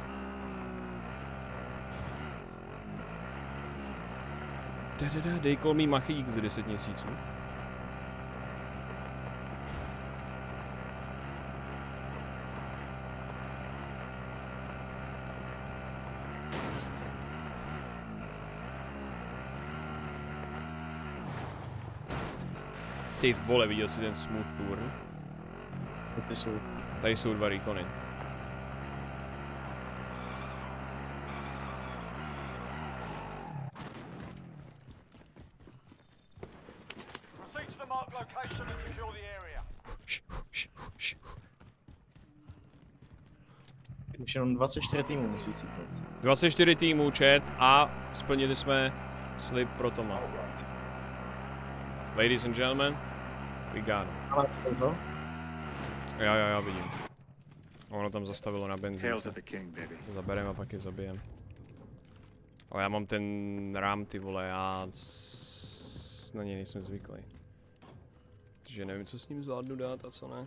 Dadada, dej call me Machyík z deset měsíců. Ty vole, viděl jsi ten smooth tour? Ty jsou. Tady jsou dva recony. Už jenom dvacet čtyři týmů musí cítit. dvacet čtyři týmů, chat, a splnili jsme slib pro Toma. Ladies and gentlemen, we got him. Ale to? Jo, jo, jo, vidím. Ono tam zastavilo na Hail to benzínce. the king, baby. Zabereme a pak je zabijem. Ale já mám ten rám, ty vole, já s... na něj nejsem zvyklý. Takže nevím, co s ním zvládnu dát a co ne.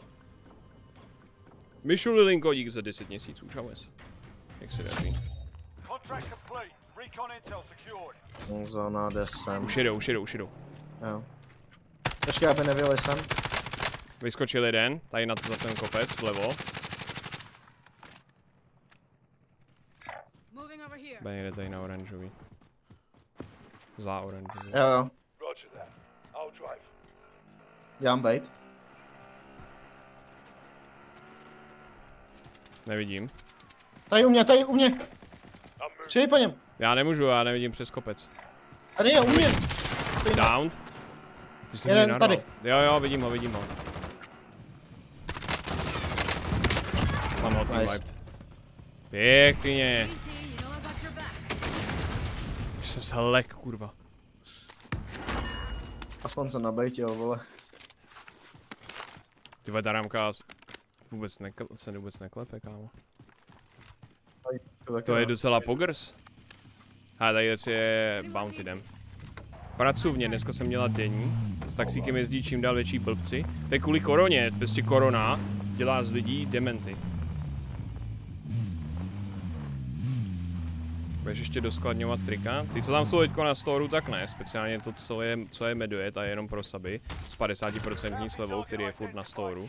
Myšu Lilinko, dík za deset měsíců, čaues. Jak se daří? Zóna jde sem. Už jedou, už jedou, už jedou. Jo. Počkej, aby nevyjeli sem. Vyskočil jeden, tady na to za ten kopec, vlevo. Ben jde tady na oranžový. Za oranžový. Jo, jo. Já mám bait. Nevidím. Tady u mě, tady u mě. Střelí po něm. Já nemůžu, já nevidím přes kopec. Tady je, u mě. Down. Ty jsi Jeden mě narval. tady. Jo, jo, vidím ho, vidím ho. Mám ho, Nice. nice. Pěkně. Ty jsem se lek, kurva. Aspoň jsem na baitě, vole. Ty vole, ta rámka vůbec nekl se vůbec neklepe, kámo. To je docela pogrs. A tady je Bounty Dam. Pracovně, dneska jsem měla denní. S taxíkem jezdí čím dál větší blbci. To je kvůli koroně, prostě korona dělá z lidí dementy. Budeš ještě doskladňovat trika. Ty, co tam jsou teďko na storu, tak ne. Speciálně to, co je, co je Meduet a je jenom pro suby. S padesát procent slevou, který je furt na storu.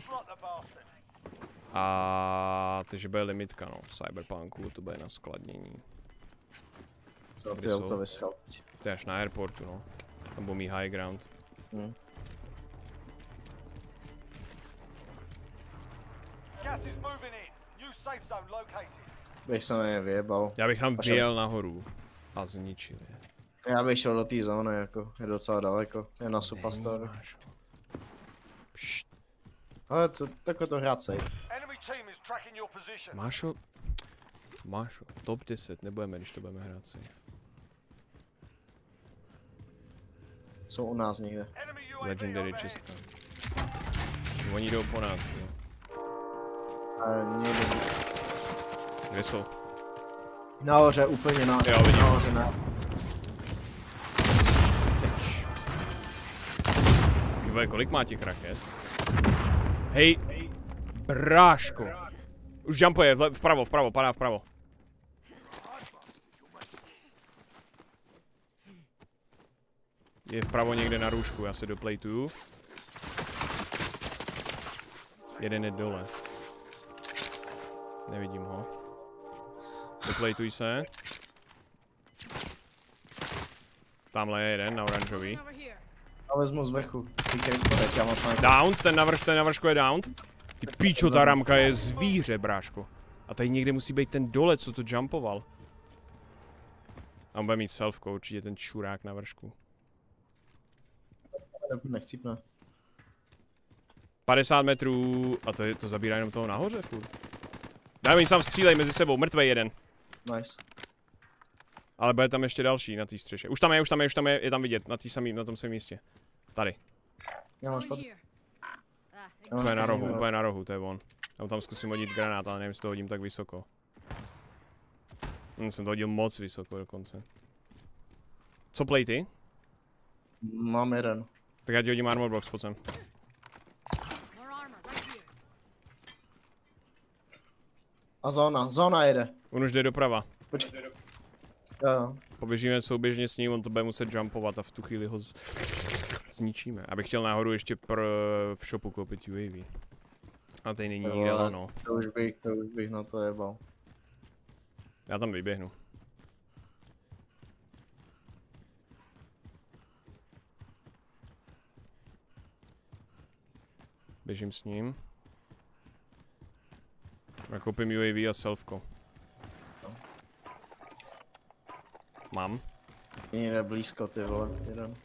A takže bude limitka, no. Cyberpunku, to bude na skladnění. Co ty auto vysral teď. To je až na airportu, no. Tam byl mý high ground. Hmm. Bych se na ně vyjebal. Já bych tam vyjel nahoru a zničil je. Já bych šel do té zóny, jako, je docela daleko, je na Supastor. Ale co, takhle to hrát safe. Mášo, Mášo, top deset nebudeme, když to budeme hrát safe. Jsou u nás někde. Legendary čistka. Oni jdou po nás, jo. Ale někde. Kde jsou? Nahoře, úplně na, jo, vidím. nahoře na. Tyhle, kolik má těch raket? Hej, bráško. Už jumpuje, vpravo, vpravo, padá vpravo. Je vpravo někde na růžku, já se doplejtuju. Jeden je dole. Nevidím ho. Doplejtuj se. Tamhle je jeden na oranžový. A vezmu z vrchu. Týkej spodek, já mám sniper. Down, ten navrch, ten navršku je down. Ty píčo, ta ramka je zvíře, bráško. A tady někde musí být ten dole, co to jumpoval. A on bude mít selfko, určitě ten čurák na vršku. Nechcípne. padesát metrů, a to, je, to zabírá jenom toho nahoře furt. Daj, oni sám střílej mezi sebou, mrtvej jeden. Nice. Ale bude tam ještě další na té střeše. Už tam je, už tam je, už tam je, je tam vidět, na, tý samý, na tom samém místě. Tady. Já mám špatný. Úplně na rohu, úplně na rohu, to je on. Já tam zkusím hodit granát, ale nevím, jestli to hodím tak vysoko. Hm, jsem to hodil moc vysoko dokonce. Co plejty? Mám jeden. Tak já ti hodím armor box, pojď sem. A zóna, zóna jede. On už jde doprava. Počkej. Jo. Poběžíme souběžně s ním, on to bude muset jumpovat a v tu chvíli ho z... zničíme. Abych chtěl nahoru ještě pr... v shopu koupit U A V. A tady není nikde ono. To už bych, to už bych na to jebal. Já tam vyběhnu. Běžím s ním. Já koupím U A V a selfko. Mám. Někde blízko, ty vole, jeden.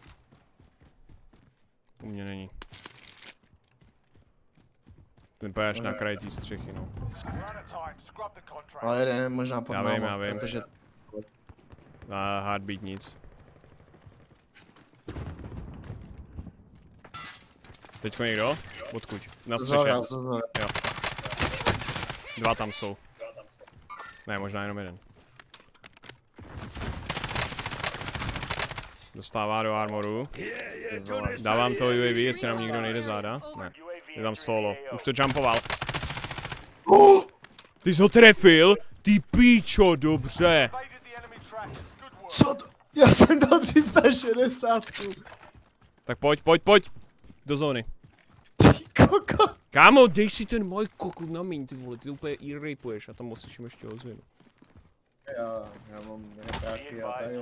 U mě není. Ten pojáš na kraji té střechy, no. Ale jeden je možná pod já náma, vím, já vím. protože... Na heartbeat nic. Teďko někdo? Odkud? Na střeše. Jo. Dva tam jsou. Ne, možná jenom jeden. Dostává do armoru. Dávám to U A V, jestli nám nikdo nejde záda. Ne. Je tam solo. Už to jumpoval. Ty jsi ho trefil? Ty píčo, dobře. Co to? Já jsem dal tři sta šedesát. Tak pojď, pojď, pojď. Do zóny. Ty koko. Kámo, dej si ten můj kokut na míň, ty vole, ty to úplně i-rapuješ a tam musíš ještě ozvěnu. Já, já mám taky a tady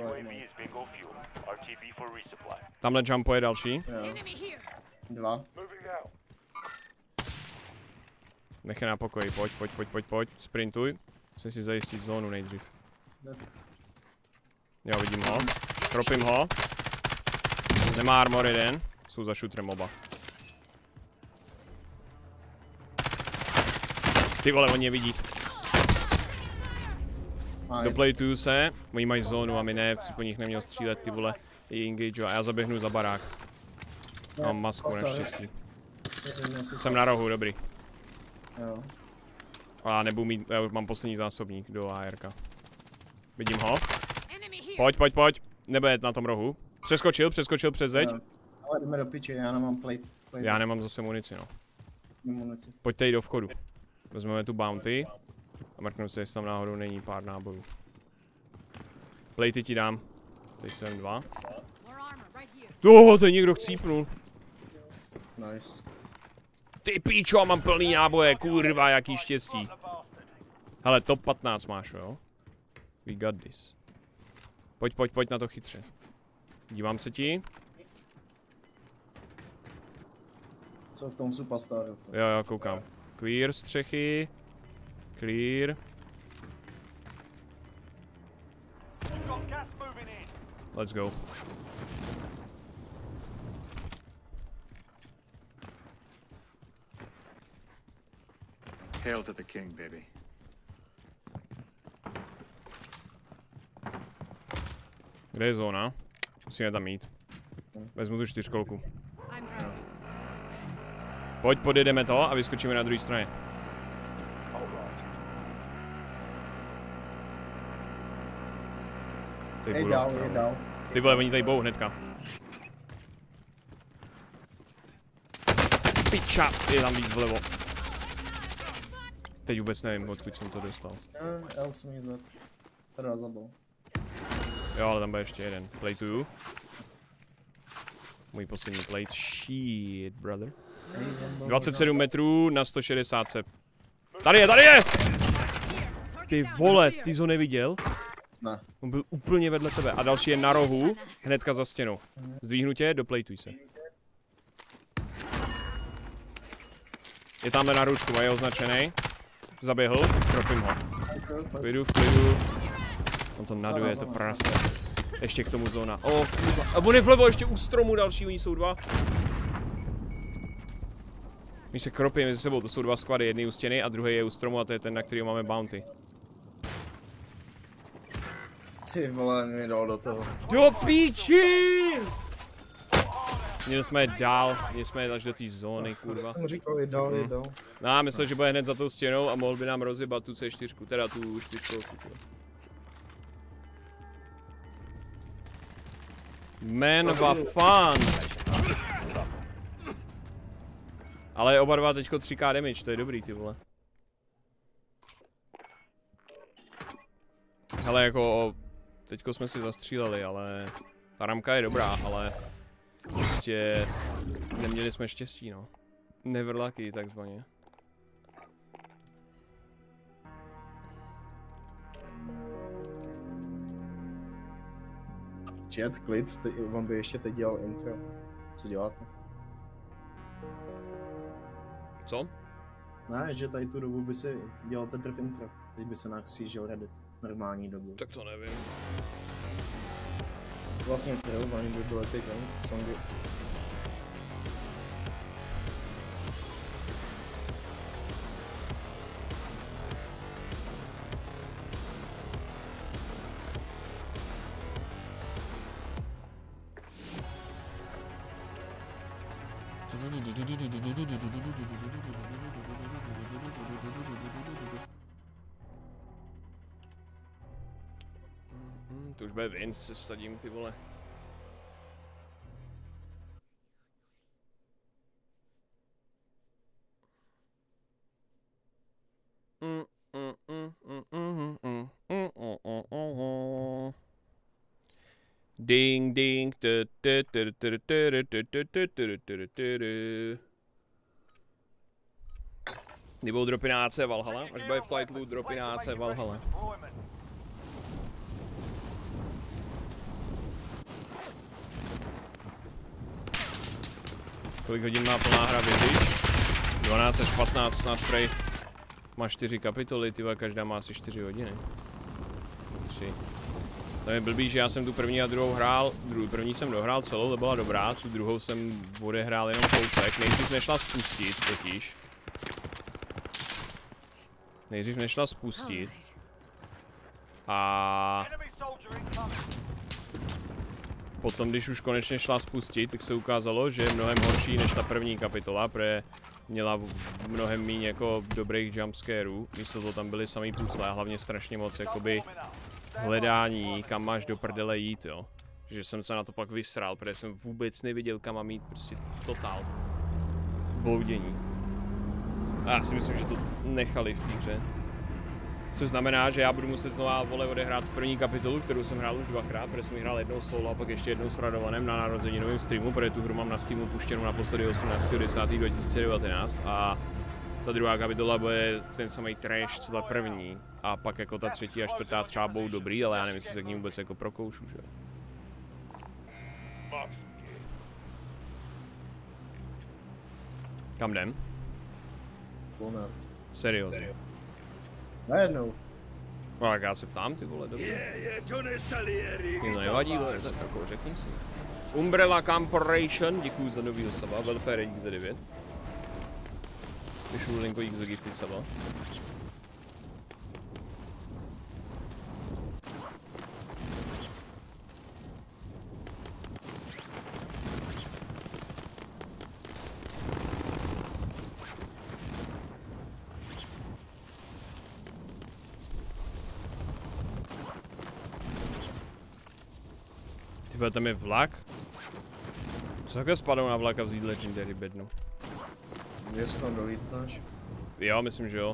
Tamhle jumpuje další. Jo. Dva. Nech je na pokoji, pojď, pojď, pojď, pojď, pojď, sprintuj. Musím si zajistit zónu nejdřív. Jo, vidím ho. Tropím ho. Nemá armor jeden. Jsou za šutrem oba. Ty vole, oni je vidí. Doplejtuju se, oni mají zónu a my ne, si po nich neměl střílet, ty vole, i engage a já zaběhnu za barák. Mám masku naštěstí. Jsem na rohu, dobrý. Jo. A nebudu mít, já už mám poslední zásobník do A R ka. Vidím ho. Pojď, pojď, pojď, nebude na tom rohu. Přeskočil, přeskočil přes zeď. Ale jdeme do piče, já nemám plate. plate. Já nemám zase munici, no. Munici. Pojďte jít do vchodu. Vezmeme tu bounty. A mrknu se, jestli tam náhodou není pár nábojů. Plejty ti dám. Tady jsem dva. Toho, to někdo chcípnul. Nice. Ty píčo, mám plný náboje, kurva, jaký štěstí. Hele, top patnáct máš, jo? We got this. Pojď, pojď, pojď na to chytře. Dívám se ti. Co v tom superstaru? Jo, jo, koukám. Clear střechy. Clear. Let's go. Hail to the king, baby. Kde je zóna? Musíme tam jít. Vezmu tu čtyřkolku. Pojď, podjedeme to a vyskočíme na druhé straně. Ej dál, ej dál. Ty vole, oni tady budou hnedka. Piča, je tam víc vlevo. Teď vůbec nevím, odkud jsem to dostal. Já už jsem nic zvedl. Teda zabil. Jo, ale tam bude ještě jeden. Plejtuju. Můj poslední plate. Shit, brother. dvacet sedm metrů na sto šedesát. Tady je, tady je! Ty vole, ty jsi ho neviděl? Ne. On byl úplně vedle tebe. A další je na rohu, hnedka za stěnou. Zdvihnu tě, doplejtuj se. Je tamhle na růžku, je označený. Zaběhl, tropím ho. V klidu, v klidu. On to naduje, to prase. Ještě k tomu zóna. O, kurva. A on je vlevo ještě u stromu další, oni jsou dva. My se kropí mezi sebou, to jsou dva squady, jedný u stěny a druhý je u stromu a to je ten, na kterého máme bounty. Ty vole, mi dal do toho. Do píči! Měli jsme dál, měli jsme až do té zóny, kurva. Jsem říkal, je dál, je dál. No a myslel, že bude hned za tou stěnou a mohl by nám rozjebat tu C čtyři, teda tu čtyřkovku. Man of a fun! Ale oba dva teďko tři ká damage, to je dobrý, ty vole. Hele, jako, teďko jsme si zastříleli, ale ta ramka je dobrá, ale prostě neměli jsme štěstí, no. Never lucky, takzvaně. Chat, klid, on by ještě teď dělal intro. Co děláte? Co? Ne, že tady tu dobu by si dělal teprve intro. Teď by se naksížil Reddit. Normální dobu. Tak to nevím. Vlastně trojovaný by byly ty songy. Hmm, to už bude Vince, vsadím, ty vole. Mm, mm, mm, mm, mm, mm, mm, mm, mm. Ding ding. Kdy budou dropy na A C Valhalla? Až bude v titlu dropy na A C Valhalla. Kolik hodin má plná hra Village? dvanáct až patnáct snad prej. Má čtyři kapitoly, tyva, každá má asi čtyři hodiny. tři. To je blbý, že já jsem tu první a druhou hrál, druhou, první jsem dohrál celou, to byla dobrá, tu druhou jsem odehrál jenom kousek, nejdřív nešla spustit totiž. Nejdřív nešla spustit. A potom, když už konečně šla spustit, tak se ukázalo, že je mnohem horší než ta první kapitola, protože měla mnohem méně jako dobrých jumpscarů, místo toho tam byly samý puzzle a hlavně strašně moc jakoby hledání, kam máš do prdele jít, jo. Že jsem se na to pak vysral, protože jsem vůbec neviděl, kam mám jít, prostě totál bloudění. A já si myslím, že to nechali v té hře. Což znamená, že já budu muset znova, vole, odehrát první kapitolu, kterou jsem hrál už dvakrát, protože jsem ji hrál jednou solo a pak ještě jednou s Radovanem na narozeninovém streamu, protože tu hru mám na Steamu puštěnou naposledy osmnáctého desátého dva tisíce devatenáct a ta druhá kapitola bude ten samý trash, co ta první a pak jako ta třetí a čtvrtá třeba budou dobrý, ale já nevím, jestli se k ní vůbec jako prokoušu, že? Kam jdem? Bonard. Seriózně. Najednou. No tak já se ptám, ty vole, dobře. Nic nevadí, vole, tak jako řekni si. Umbrella Corporation, děkuju za novýho saba, Welfare dík za devět. Vyšlu linku dík za gifted saba. Tyhle, tam je vlak. Co takhle spadou na vlak a vzít Legendary bednu? Jestli tam dolítnáš? Jo, myslím, že jo.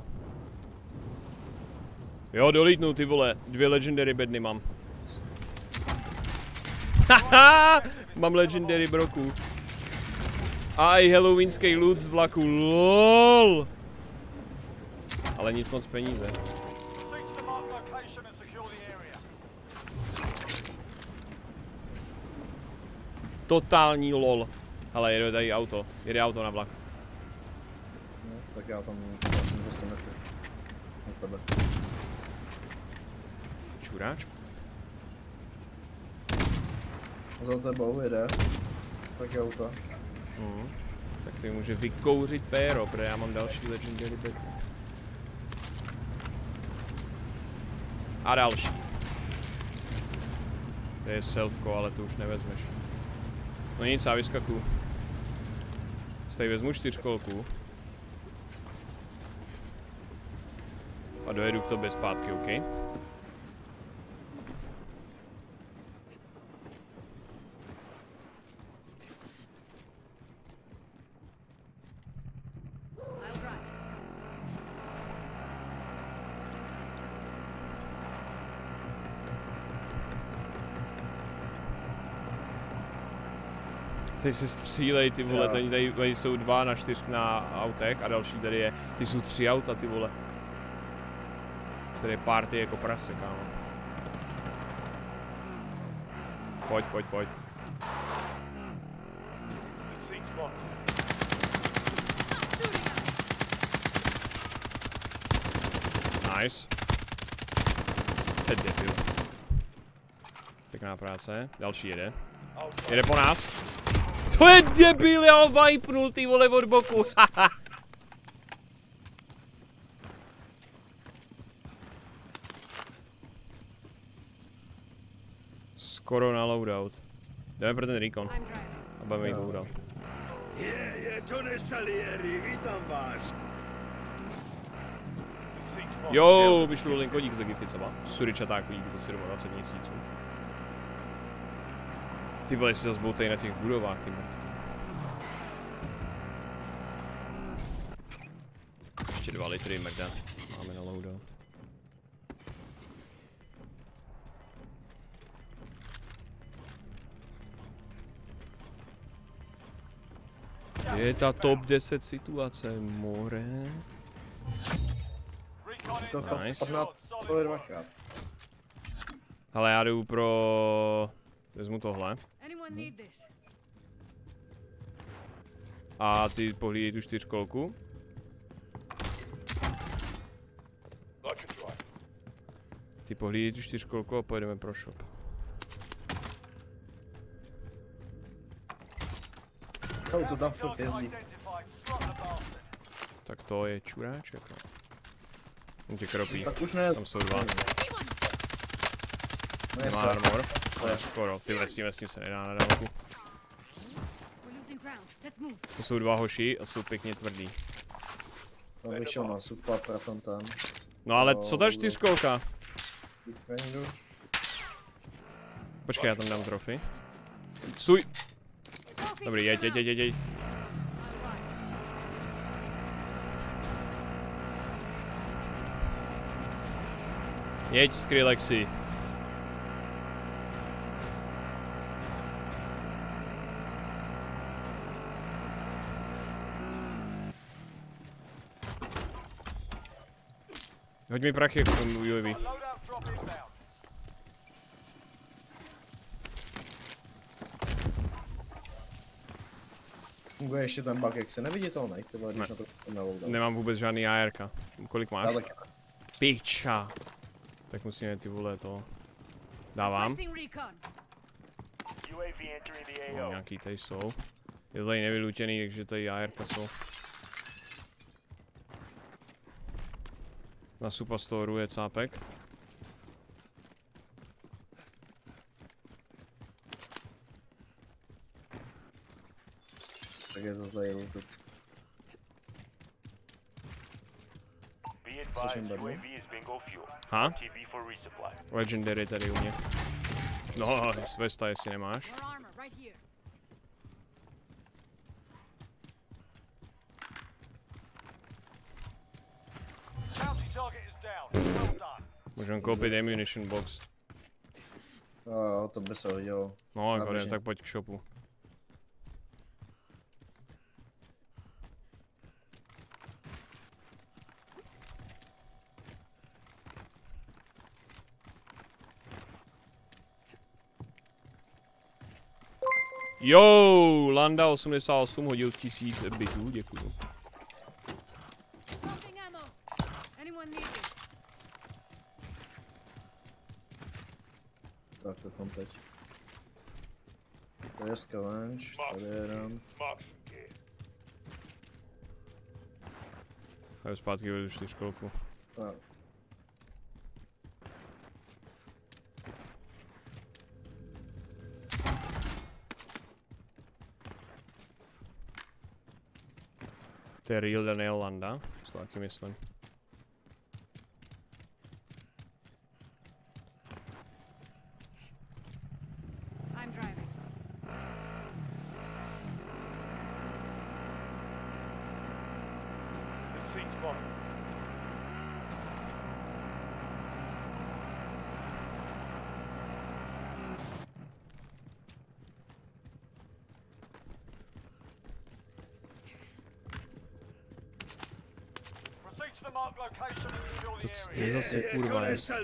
Jo, dolítnu, ty vole. Dvě Legendary bedny mám. Haha! Mám legendary broku. A i halloweenský loot z vlaku, lol. Ale nic moc peníze. Totální lol. Hele, jede tady auto. Jede auto na vlak. No, tak já tam jsem dvě stě metrů. Od tebe. Čuráčku. Za tebou jede. Tak auto. Mm. Tak ty může vykouřit péro, protože já mám další legendary back. A další. To je selfko, ale to už nevezmeš. No nic, já vyskakuju. Tady vezmu čtyřkolku. A dojedu k tobě zpátky, OK? Tady se střílej, ty vole, tady, tady, tady jsou dva na čtyř na autech a další tady je, ty jsou tři auta, ty vole. Tady je party jako prase, kámo. Pojď, pojď, pojď. Nice. To je debil. Pěkná práce, další jede. Jede po nás. To je debil, já ho vajpnul, ty vole, od boku. Skoro na loadout. Jdeme pro ten recon. A budeme jít loadout. Je, je, Johnny Salieri, vítám vás. Jo, vyšlo len kodík za gifticama. Suričaták dík za dvacet sedm měsíců. Ty vole, si zase budou tady na těch budovách, ty mrtky. Ještě dva litry mrda. Máme na loadout. Je ta top deset situace, more. Nice. Ale já jdu pro... Vezmu tohle. A ty pohlídej tu čtyřkolku. Ty pohlídej tu čtyřkolku a pojedeme pro shop. Co to tam furt jezdí? Tak to je čuráček. On tě kropí. Tak už ne. Tam jsou dva. Nemá armor. Ale skoro. Ty vesím, s tím se nedá na dálku. To jsou dva hoši a jsou pěkně tvrdý. Tam vyšel na super prafontán. No ale co ta čtyřkolka? Počkej, já tam dám trofy. Stůj! Dobrý, jeď, jeď, jeď, jeď. Jeď, Skrillexi. Hoď mi prachy k tomu U A V. Funguje ještě ten bug, jak se neviditelný, tyhle, když na to neloudám. Nemám vůbec žádný A R K. Kolik máš? Já taky. Piča. Tak musíme ty vole to... Dávám. No, nějaký tady jsou. Je to tady nevylutěný, takže tady A R K jsou. Na Supastoru je cápek. Tak je to tady lootet. Slyším bednu? Ha? Legendary tady u mě. No, z Vesta, jestli nemáš. Můžeme koupit ammunition box. No, to by se hodilo. No, jako tak pojď k shopu. Jo, Landa osmdesát osm hodil tisíc bitů, děkuju. Tak to komplet. To je scavenge, tady je jeden. A je zpátky vedu čtyřkolku. No. To je real Daniel Landa, to taky myslím. To je zase kurva.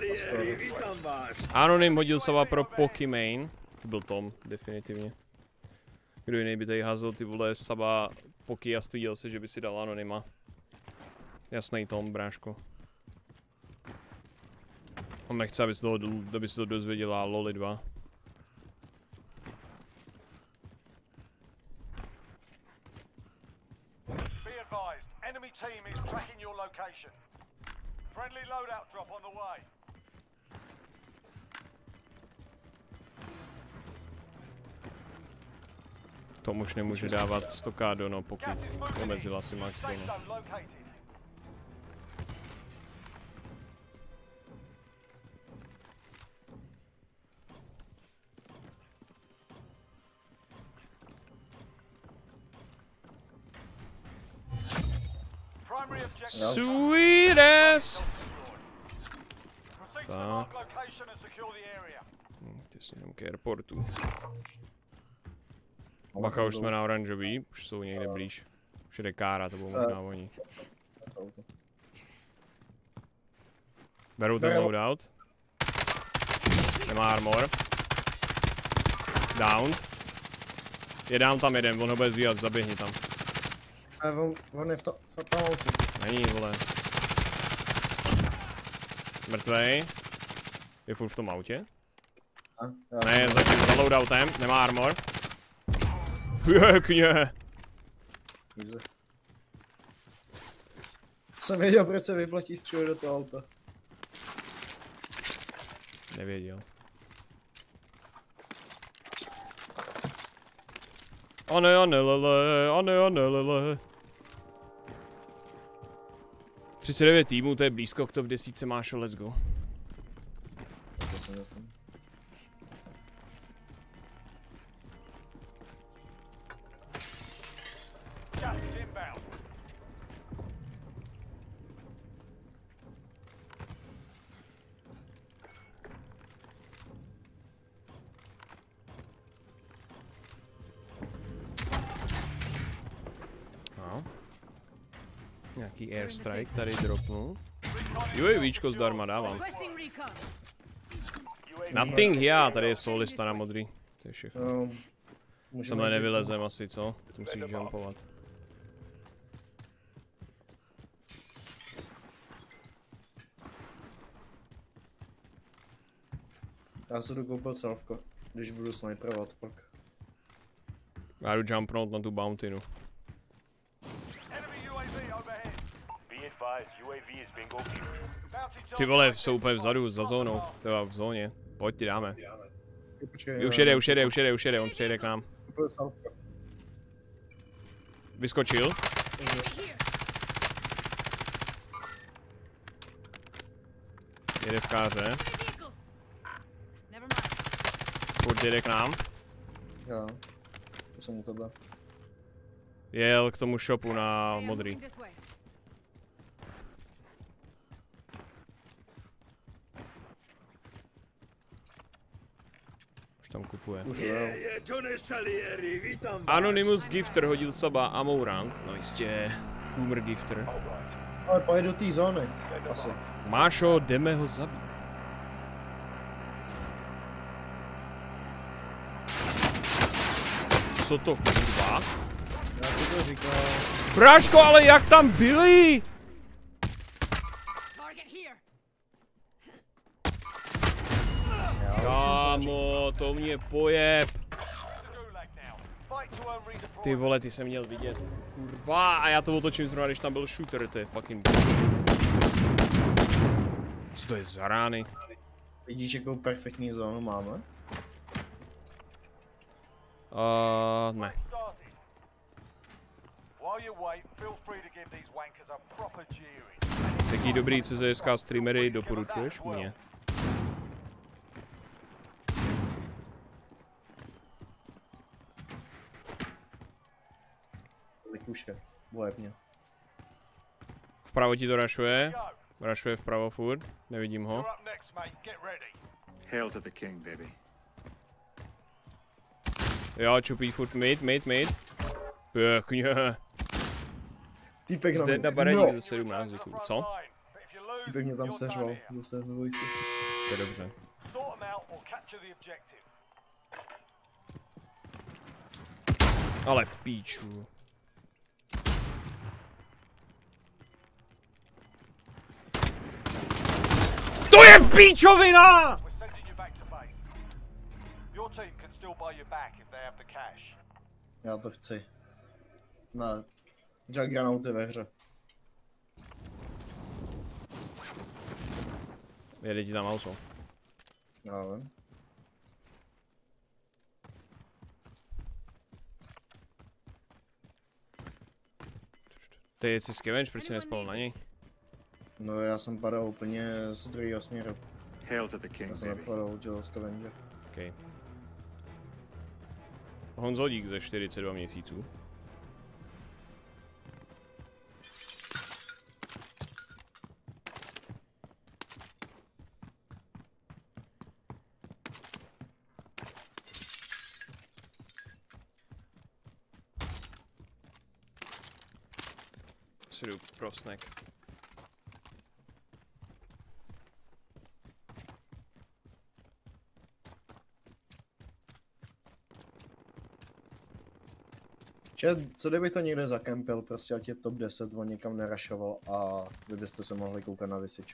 Anonym hodil sava pro Pokimane. To byl Tom, definitivně. Kdo jiný by tady házel ty vole saba Poky a styděl se, že by si dal Anonyma. Jasný Tom, bráško. On nechce, aby se to, aby se to dozvěděla Loli dva. Friendly loadout drop on the way. Tom už nemůže dávat sto ká dono, pokud omezila si max dono. Sweet ass! Tak. Hm, ty si jenom k airportu. Bacha, už jsme na oranžový, už jsou někde blíž. Už jde kára, to budou možná oni. Berou ten loadout. Nemá armor. Down. Je down tam jeden, on ho bude zvíjat, zaběhni tam. A on, on je v, to, v tom autu. Není, vole. Mrtvej. Je furt v tom autě? A, ne, zatím za loadoutem, nemá armor. Pěkně. Jsem věděl, proč se vyplatí střílet do toho auta. Nevěděl. Ane, ane, lele, ane, ane, lele. třicet devět týmů, to je blízko k top deset, máš, let's go. To se nesmím. Nějaký airstrike tady dropnul. UAVčko zdarma dávám. Nothing here, tady je solista na modrý. To je všechno. No, Semhle nevylezem asi, co? To musíš jumpovat. Já se jdu koupit selfko, když budu sniperovat pak. Já jdu jumpnout na tu bountynu. Ty vole, jsou úplně vzadu, za zónou, teda v zóně. Pojď, ty dáme. Počkej, už jede, už jede, už jede, už jede, on přejde k nám. Vyskočil. Jede v káře. Furt jede k nám. Jo, to jsem u tebe. Jel k tomu shopu na modrý. kupuje. Už jo. Anonymous Gifter hodil saba Amourant, no jistě, Coomer Gifter. Ale pojď do té zóny, asi. Mášo, jdeme ho zabít. Co to kurva? Já ti to říkal. Bráško, ale jak tam byli? Kámo, to mě pojeb. Ty vole, ty jsem měl vidět. Kurva, a já to otočím zrovna, když tam byl shooter, to je fucking... Co to je za rány? Vidíš, jakou perfektní zónu máme? Uh, ne. Taký dobrý C Z S K streamery doporučuješ mě? Tak už je, bolebně. Vpravo ti to rašuje. Rašuje vpravo furt, nevidím ho. Hail to the king, baby. Jo, čupí furt mid, mid, mid. Pěkně. Týpek na mě. mě. Na baréně za sedmnáct děkuju. Co? Týpek mě tam seřval, zase ve vojsi. To je dobře. Ale píču. To je píčovina! Já to chci. Na Juggernauty ve hře. Jede ti tam auto. Já vím. Ty jsi Scavenge, proč jsi nespal na něj? No já jsem padal úplně z druhého směru. Hail to the king, Já jsem nepadal dělal Scavenger. Okay. Honzodík ze čtyřicet dva měsíců. Sru prosnek. Če, co kdyby to někde zakempil, prostě ať je top deset, on někam nerašoval a vy byste se mohli koukat na vysič.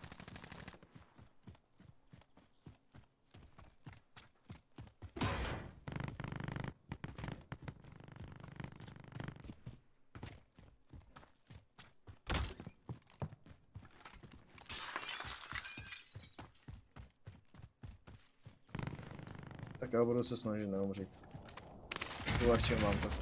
Tak já budu se snažit neumřít. Ulehčím vám to.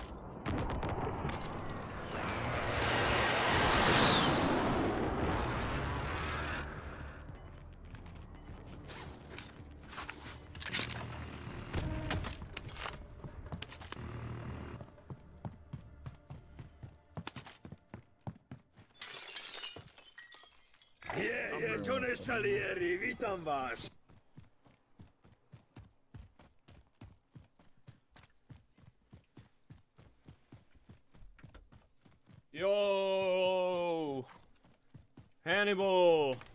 Je, je, Johnny Salieri, vítám vás. Yo, Hannibal.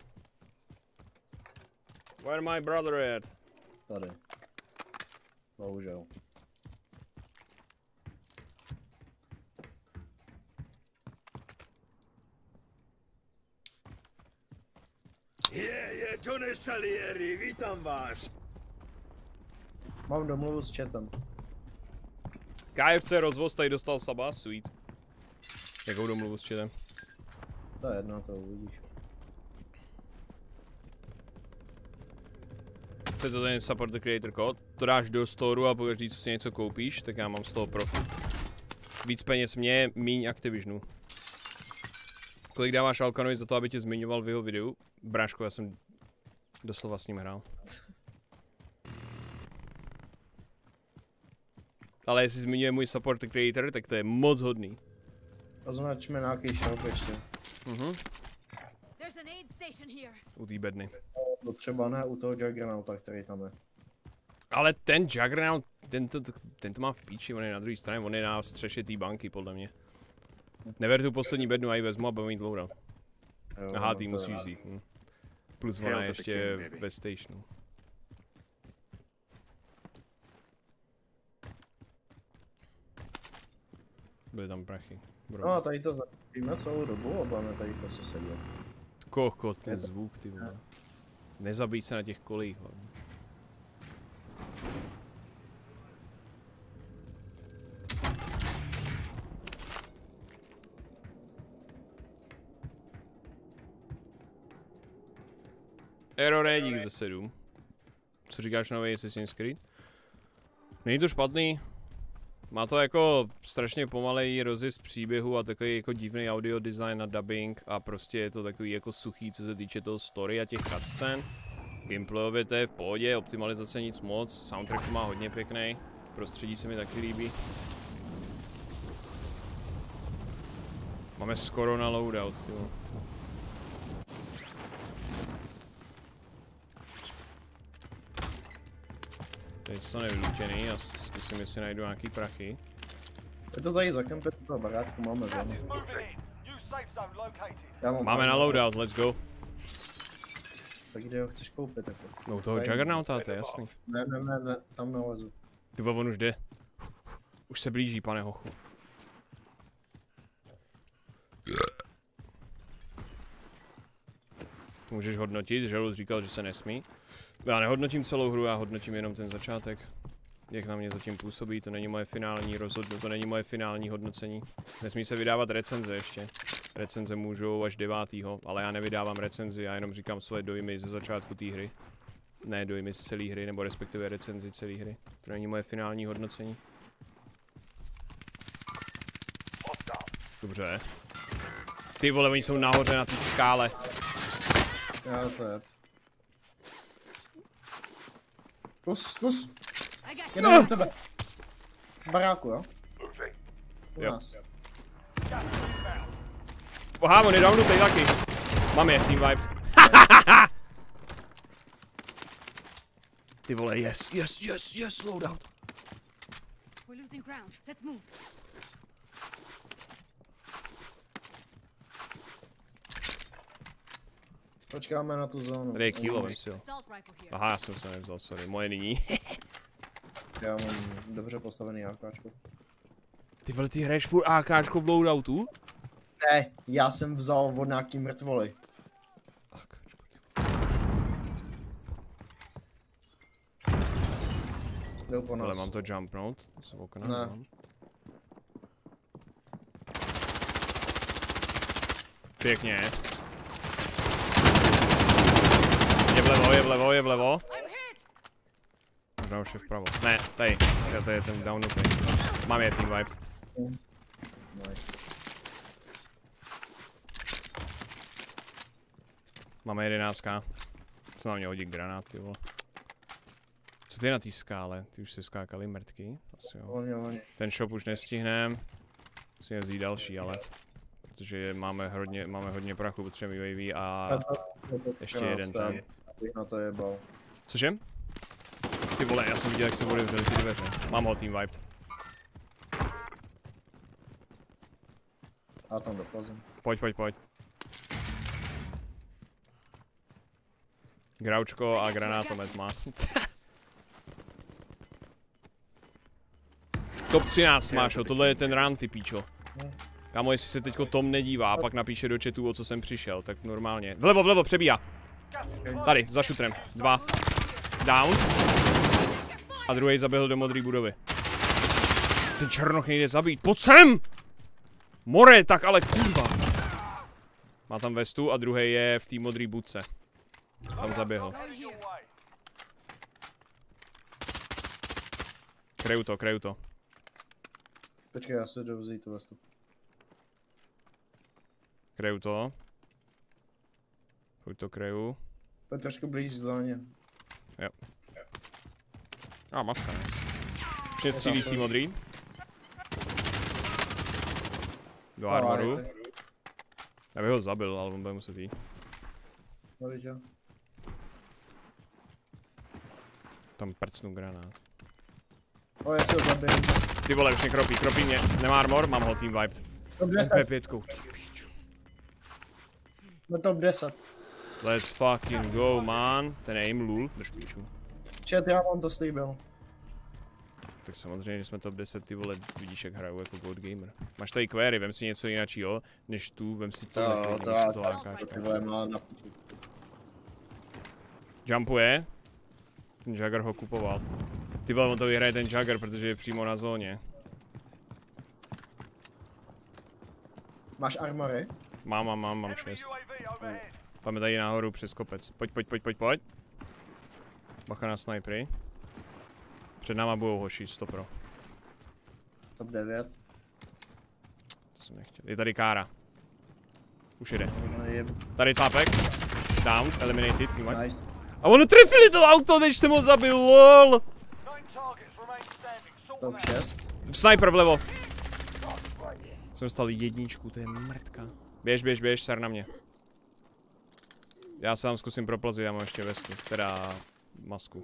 Where my brother at? Tady. Bohužel. Je, je, Johnny Salieri, vítám vás. Mám domluvu s chatem. K F C rozvoz tady dostal saba, sweet. Jakou domluvu s chatem? To je jedno, to uvidíš. To je to ten support the creator code. To dáš do storu a pokaždý, co si něco koupíš, tak já mám z toho profit. Víc peněz mě, míň Activisionu. Kolik dáváš Alkanovi za to, aby tě zmiňoval v jeho videu? Bráško, já jsem doslova s ním hrál. Ale jestli zmiňuje můj support creator, tak to je moc hodný. Označme nějaký shop ještě. Mhm. U té bedny. No třeba ne u toho Juggernauta, který tam je. Ale ten Juggernaut, ten to, ten to má v píči, on je na druhé straně, on je na střeše té banky, podle mě. Never tu poslední bednu a ji vezmu a budu mít loadout. Aha, ty musíš vzít. Hm. Plus ona ještě ve stationu. Byly tam prachy. Bro. No, tady to zapíme celou dobu a budeme tady prostě sedět. Kokot, ten zvuk, ty vole. Nezabít se na těch kolích hlavně. Error dík za sedm. Co říkáš nový Assassin's Creed? Není to špatný. Má to jako strašně pomalej rozjezd příběhu a takový jako divný audio design a dubbing a prostě je to takový jako suchý, co se týče toho story a těch cutscén. Gameplayově to je v pohodě, optimalizace nic moc, soundtrack má hodně pěkný, prostředí se mi taky líbí. Máme skoro na loadout, tyjo. Teď jsou nevylutěný a zkusím, jestli najdu nějaký prachy. Je to tady za kempem toho baráčku, máme zónu. Máme na loadout, let's go. Tak kde ho chceš koupit jako? No toho Juggernauta, to je jasný. Ne, ne, ne, ne, tam nalezu. Ty on už jde. Už se blíží, pane hochu. To můžeš hodnotit, Želud říkal, že se nesmí. Já nehodnotím celou hru, já hodnotím jenom ten začátek. Jak na mě zatím působí, to není moje finální rozhodnutí, to není moje finální hodnocení. Nesmí se vydávat recenze ještě. Recenze můžou až devátého, ale já nevydávám recenzi, já jenom říkám svoje dojmy ze začátku té hry. Ne dojmy z celé hry, nebo respektive recenzi celé hry. To není moje finální hodnocení. Dobře. Ty vole, oni jsou nahoře na té skále. Já to je. Zkus, zkus. Jenom na tebe. V baráku, jo? U Jo. nás. Aha, on je downutej taky. Mám je, team vibe. Ty vole, yes, yes, yes, yes, loadout. We're losing ground. Let's move. Počkáme na tu zónu. Tady je kilo, vem si ho. Assault rifle here. Aha, já jsem se nevzal, sorry, moje nyní. Já mám dobře postavený AKčko. Ty vole, ty hraješ furt AKčko v loadoutu? Ne, já jsem vzal od nějaký mrtvoly. AKčko, Jdou po nás. ale mám to jumpnout? To se okna Ne. mám. Pěkně. Je vlevo, je vlevo, je vlevo. Možná už je vpravo. Ne, tady. To je ten downutej. Mám je team vibe. Nice. Máme jedenáctka. Co na mě hodí granát, ty vole. Co ty je na té skále? Ty už se skákali mrtky? Asi jo. Volně, volně. Ten shop už nestihnem. Musíme vzít další, ale. Protože máme hodně, máme hodně prachu, potřebujeme U A V a ještě jeden tam. Bych na to jebal. Cože? Ty vole, já jsem viděl, jak se otevřely ty dveře. Mám ho team wiped. A tam doplazím. Pojď, pojď, pojď. Graučko a granátomet má. Top třináct máš, tohle je ten run, ty píčo. Kámo, jestli se teďko Tom nedívá a pak napíše do chatu, o co jsem přišel, tak normálně. Vlevo, vlevo, přebíjá. Tady, za šutrem. Dva. Down. A druhý zaběhl do modré budovy. Ten černoch nejde zabít. Pojď sem! More, tak ale kurva. Má tam vestu a druhý je v té modré budce. Tam zaběhl. Kreju to, kreju to. Počkej, já si jdu vzít tu vestu. Kreju to. Pojď to kreju. Pojď trošku blíž zóně. Jo. A maska, ne? Už mě střílí z té modrý. Do armoru. Já bych ho zabil, ale on bude muset jít. Tam prcnu granát. O, já si ho zabijím. Ty vole, už mě kropí, kropí mě. Nemá armor, mám ho team wiped. M P pět. Jsme top deset. Let's fucking go, man. Ten aim lul, drž píču. Chat, já vám to slíbil. Tak samozřejmě, že jsme top deset, ty vole, vidíš, jak hraju jako God Gamer. Máš tady query, vem si něco jiného, než tu, vem si to, to, to, to, to lákáčka. Na... Jumpuje. Ten Jagger ho kupoval. Ty vole, on to vyhraje ten Jagger, protože je přímo na zóně. Máš armory? Mám, mám, mám, mám šest. Máme tady nahoru přes kopec. Pojď, pojď, pojď, pojď, pojď. Bacha na snipery. Před náma budou hoši, sto pro. Top devět. To jsem nechtěl. Je tady Kára. Už jede. No je... Tady cápek. Down, eliminated. Nice. A ono trefili to auto, než jsem ho zabil, lol. Top šest. Sniper vlevo. Jsem dostal jedničku, to je mrtka. Běž, běž, běž, sar na mě. Já se tam zkusím proplazit, já mám ještě vestu, teda masku.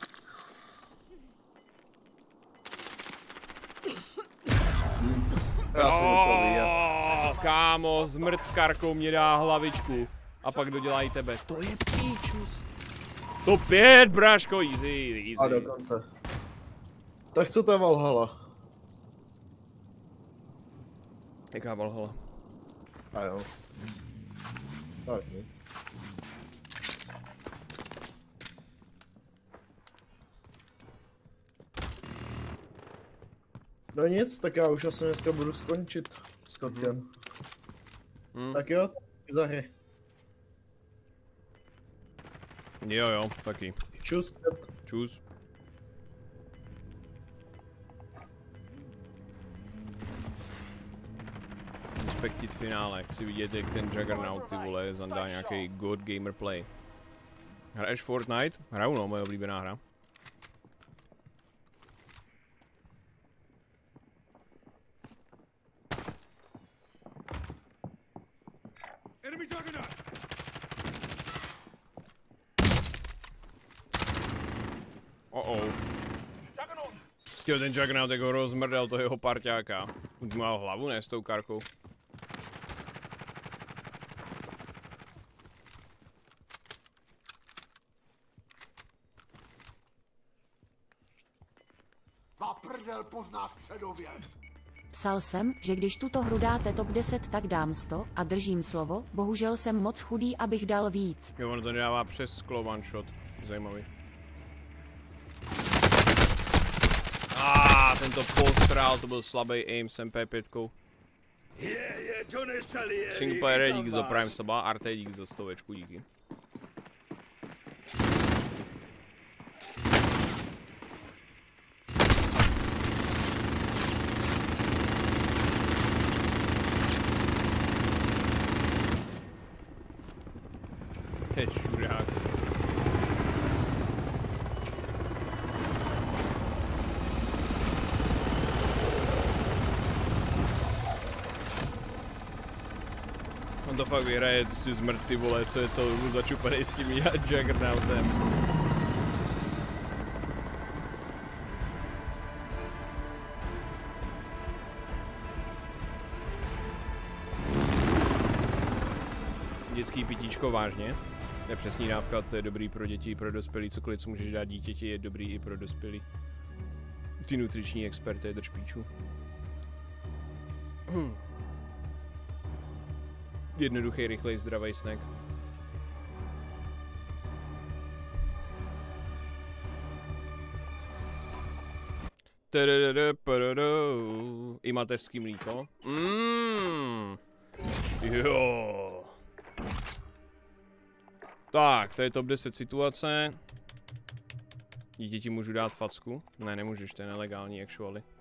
Já jsem oh, kámo, zmrt s karkou mě dá hlavičku. A pak dodělají tebe. To je píčus. To pět, bráško, easy, easy. A dokonce. Tak co to je Valhalla? Jaká Valhalla? A jo. Tak nic. No nic, tak já už asi dneska budu skončit s kotkem. Hmm. Tak jo, za hry. Jo jo, taky. Čus. Čus. Expected finále, chci vidět, jak ten Juggernaut, ty vole, zandá nějaký God Gamer play. Hraješ Fortnite? Hraju, no, moje oblíbená hra. Oh-oh. Tyjo, ten Juggernaut jako rozmrdal toho jeho parťáka. Mal hlavu, ne, s tou karkou. Ta prdel pozná středově. Psal jsem, že když tuto hru dáte top deset, tak dám sto a držím slovo, bohužel jsem moc chudý, abych dal víc. Jo, ono to nedává přes sklo one shot. Zajímavý. Ah, tento postrál, to byl slabý aim s M P pět. Je, je, Johnny Salieri, Single player, díky za Prime Saba, Arte, díky za stovečku, díky. Je šurák. On to fakt vyhraje si zmrt, ty vole, co je celou dobu začupanej s tím Juggernautem. Dětský pitíčko, vážně. To je přesný dávka, to je dobrý pro děti i pro dospělí, cokoliv, co můžeš dát dítěti, je dobrý i pro dospělí. Ty nutriční expert, to je drž píču. Jednoduchý, rychlej, zdravý snack. I mateřský mlíko. Mmm. Jo. Tak, to je top deset situace. Dítěti můžu dát facku? Ne, nemůžeš, to je nelegální actually.